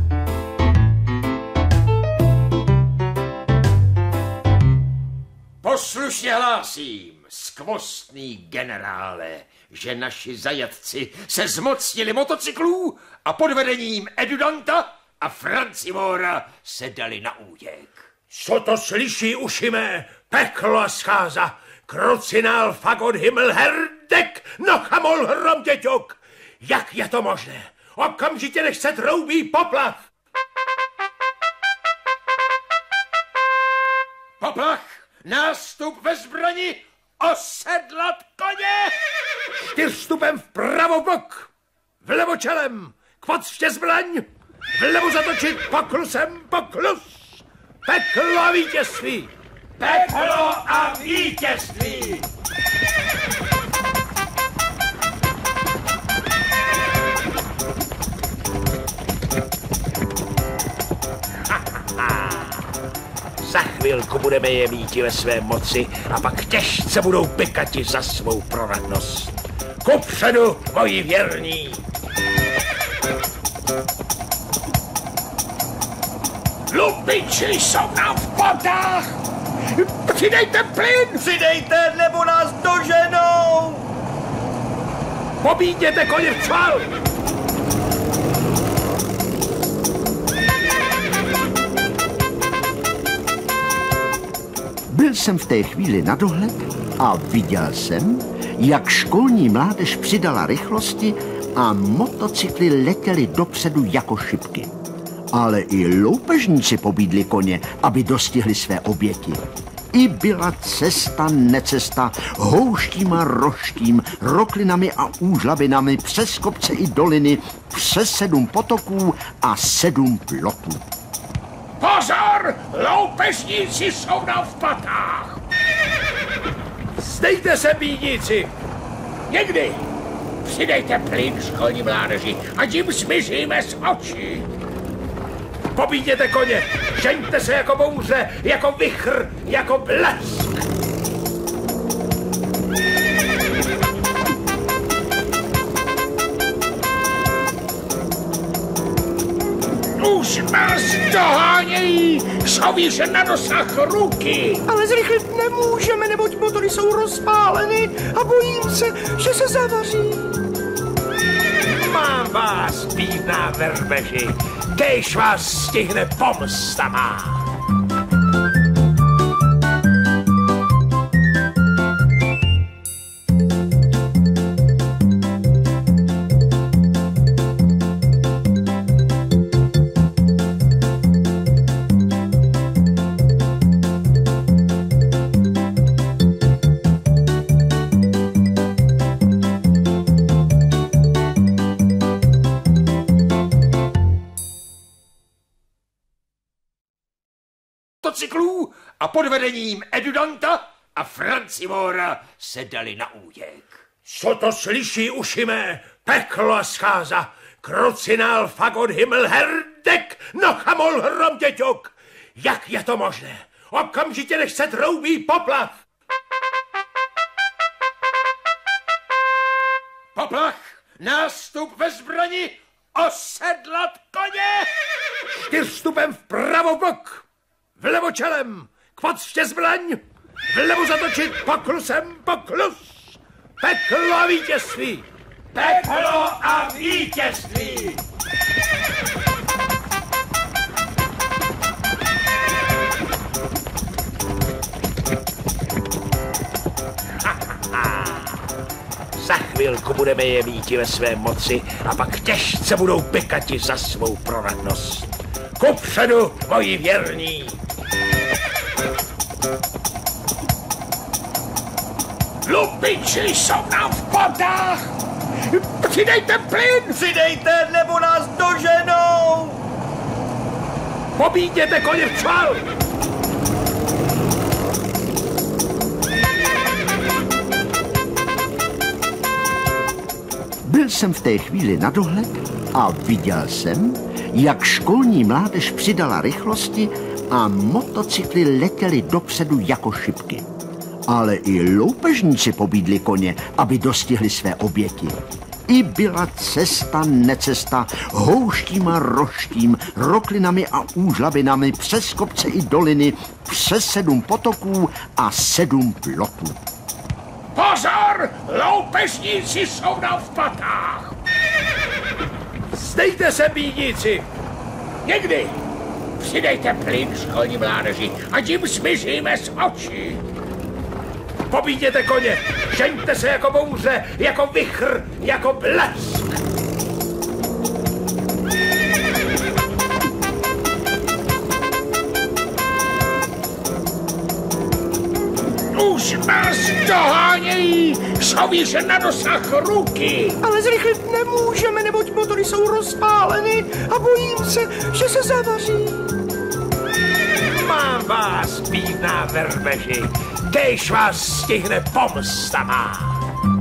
Poslušně hlásím, skvostný generále, že naši zajatci se zmocnili motocyklů a pod vedením Edudanta a Francimora se dali na útěk. Co to slyší uši mé? Peklo a scháza, krucinál fagot himmel herdek, nochamol hrom děťok. Jak je to možné? Okamžitě nech se troubí poplach. Poplach! Nástup ve zbrani, osedlat koně! Čtyřstupem vpravo bok, vlevo čelem, kvocště zbraň, vlevo zatočit poklusem poklus. Peklo a vítězství! Peklo a vítězství! Za chvilku budeme je mít ve své moci a pak těžce budou pykati za svou proradnost. Kupředu, moji věrní! Lupiči jsou nám v potách! Přidejte plyn! Přidejte, nebo nás doženou! Pobídněte koně v čval! Byl jsem v té chvíli na dohled a viděl jsem, jak školní mládež přidala rychlosti a motocykly letěly dopředu jako šipky. Ale i loupežníci pobídli koně, aby dostihli své oběti. I byla cesta necesta, houštím a roštím, roklinami a úžlabinami, přes kopce i doliny, přes sedm potoků a sedm plotů. Pozor! Loupežníci jsou nám v patách! Zdejte se, bídníci! Někdy! Přidejte plyn školní mládeži a tím zmizíme z očí! Pobídněte koně! Žeňte se jako bouře, jako vichr, jako blesk! Už nás dohánějí, jsou již na dosah ruky. Ale zrychlit nemůžeme, neboť motory jsou rozpáleny a bojím se, že se zavaří. Mám vás, bídná verbeži, kéž vás stihne pomsta má. Motocyklů a pod vedením Edudanta a Francimora se dali na útěk. Co to slyší uši mé? Peklo a scháza, krucinál fagot himmel herd dek, no chamol hromděťok. Jak je to možné? Okamžitě než se troubí poplach. Poplach, nástup ve zbrani, osedlat koně. Čtyřstupem vpravo bok, vlevo čelem, k poctě zbraň, vlevo zatočit poklusem poklus. Peklo a vítězství. Peklo a vítězství. Za chvilku budeme je míti ve své moci a pak těžce budou pekati za svou proradnost. Kupředu, moji věrní! Lupiči jsou nám v potách! Přidejte plyn! Přidejte, nebo nás doženou! Pobíděte koně v čval! Byl jsem v té chvíli na dohled a viděl jsem, jak školní mládež přidala rychlosti a motocykly letěly dopředu jako šipky. Ale i loupežníci pobídli koně, aby dostihli své oběti. I byla cesta necesta, houštím a roštím, roklinami a úžlabinami, přes kopce i doliny, přes sedm potoků a sedm plotů. Pozor! Loupežníci jsou nám v patách! Zdejte se, bídníci! Někdy! Přidejte plyn školní mládeži a tím zmizíme z očí! Pobíděte koně! Žeňte se jako bouře, jako vichr, jako blesk! Už nás dohánějí, jsou již na dosah ruky. Ale zrychlit nemůžeme, neboť motory jsou rozpáleny a bojím se, že se zavaří. Mám vás, bídná verbeži, kéž vás stihne pomsta má.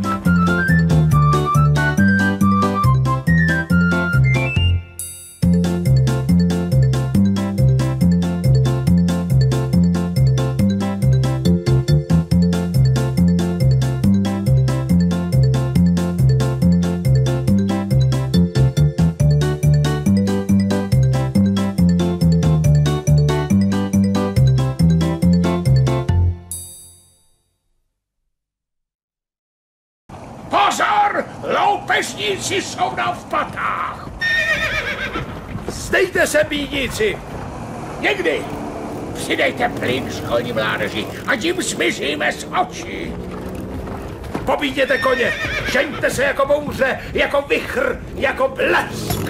Pozor! Loupežníci jsou nám v patách! Zdejte se, bídníci! Někdy! Přidejte plyn školní mládeži a tím zmizíme z očí! Pobíděte koně! Žeňte se jako bouře, jako vichr, jako blesk!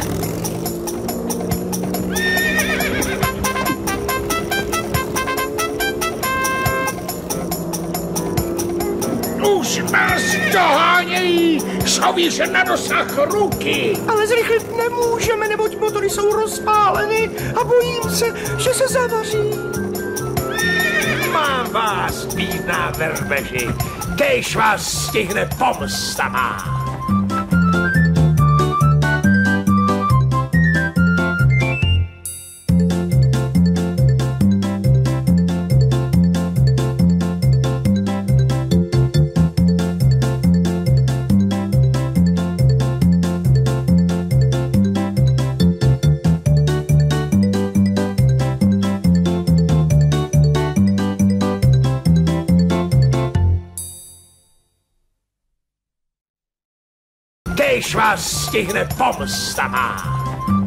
Už nás dohánějí, jsou již na dosah ruky. Ale zrychlit nemůžeme, neboť motory jsou rozpáleny a bojím se, že se zavaří. Mám vás, bídná verbeži, kéž vás stihne pomsta má. Kéž vás stihne pomsta má.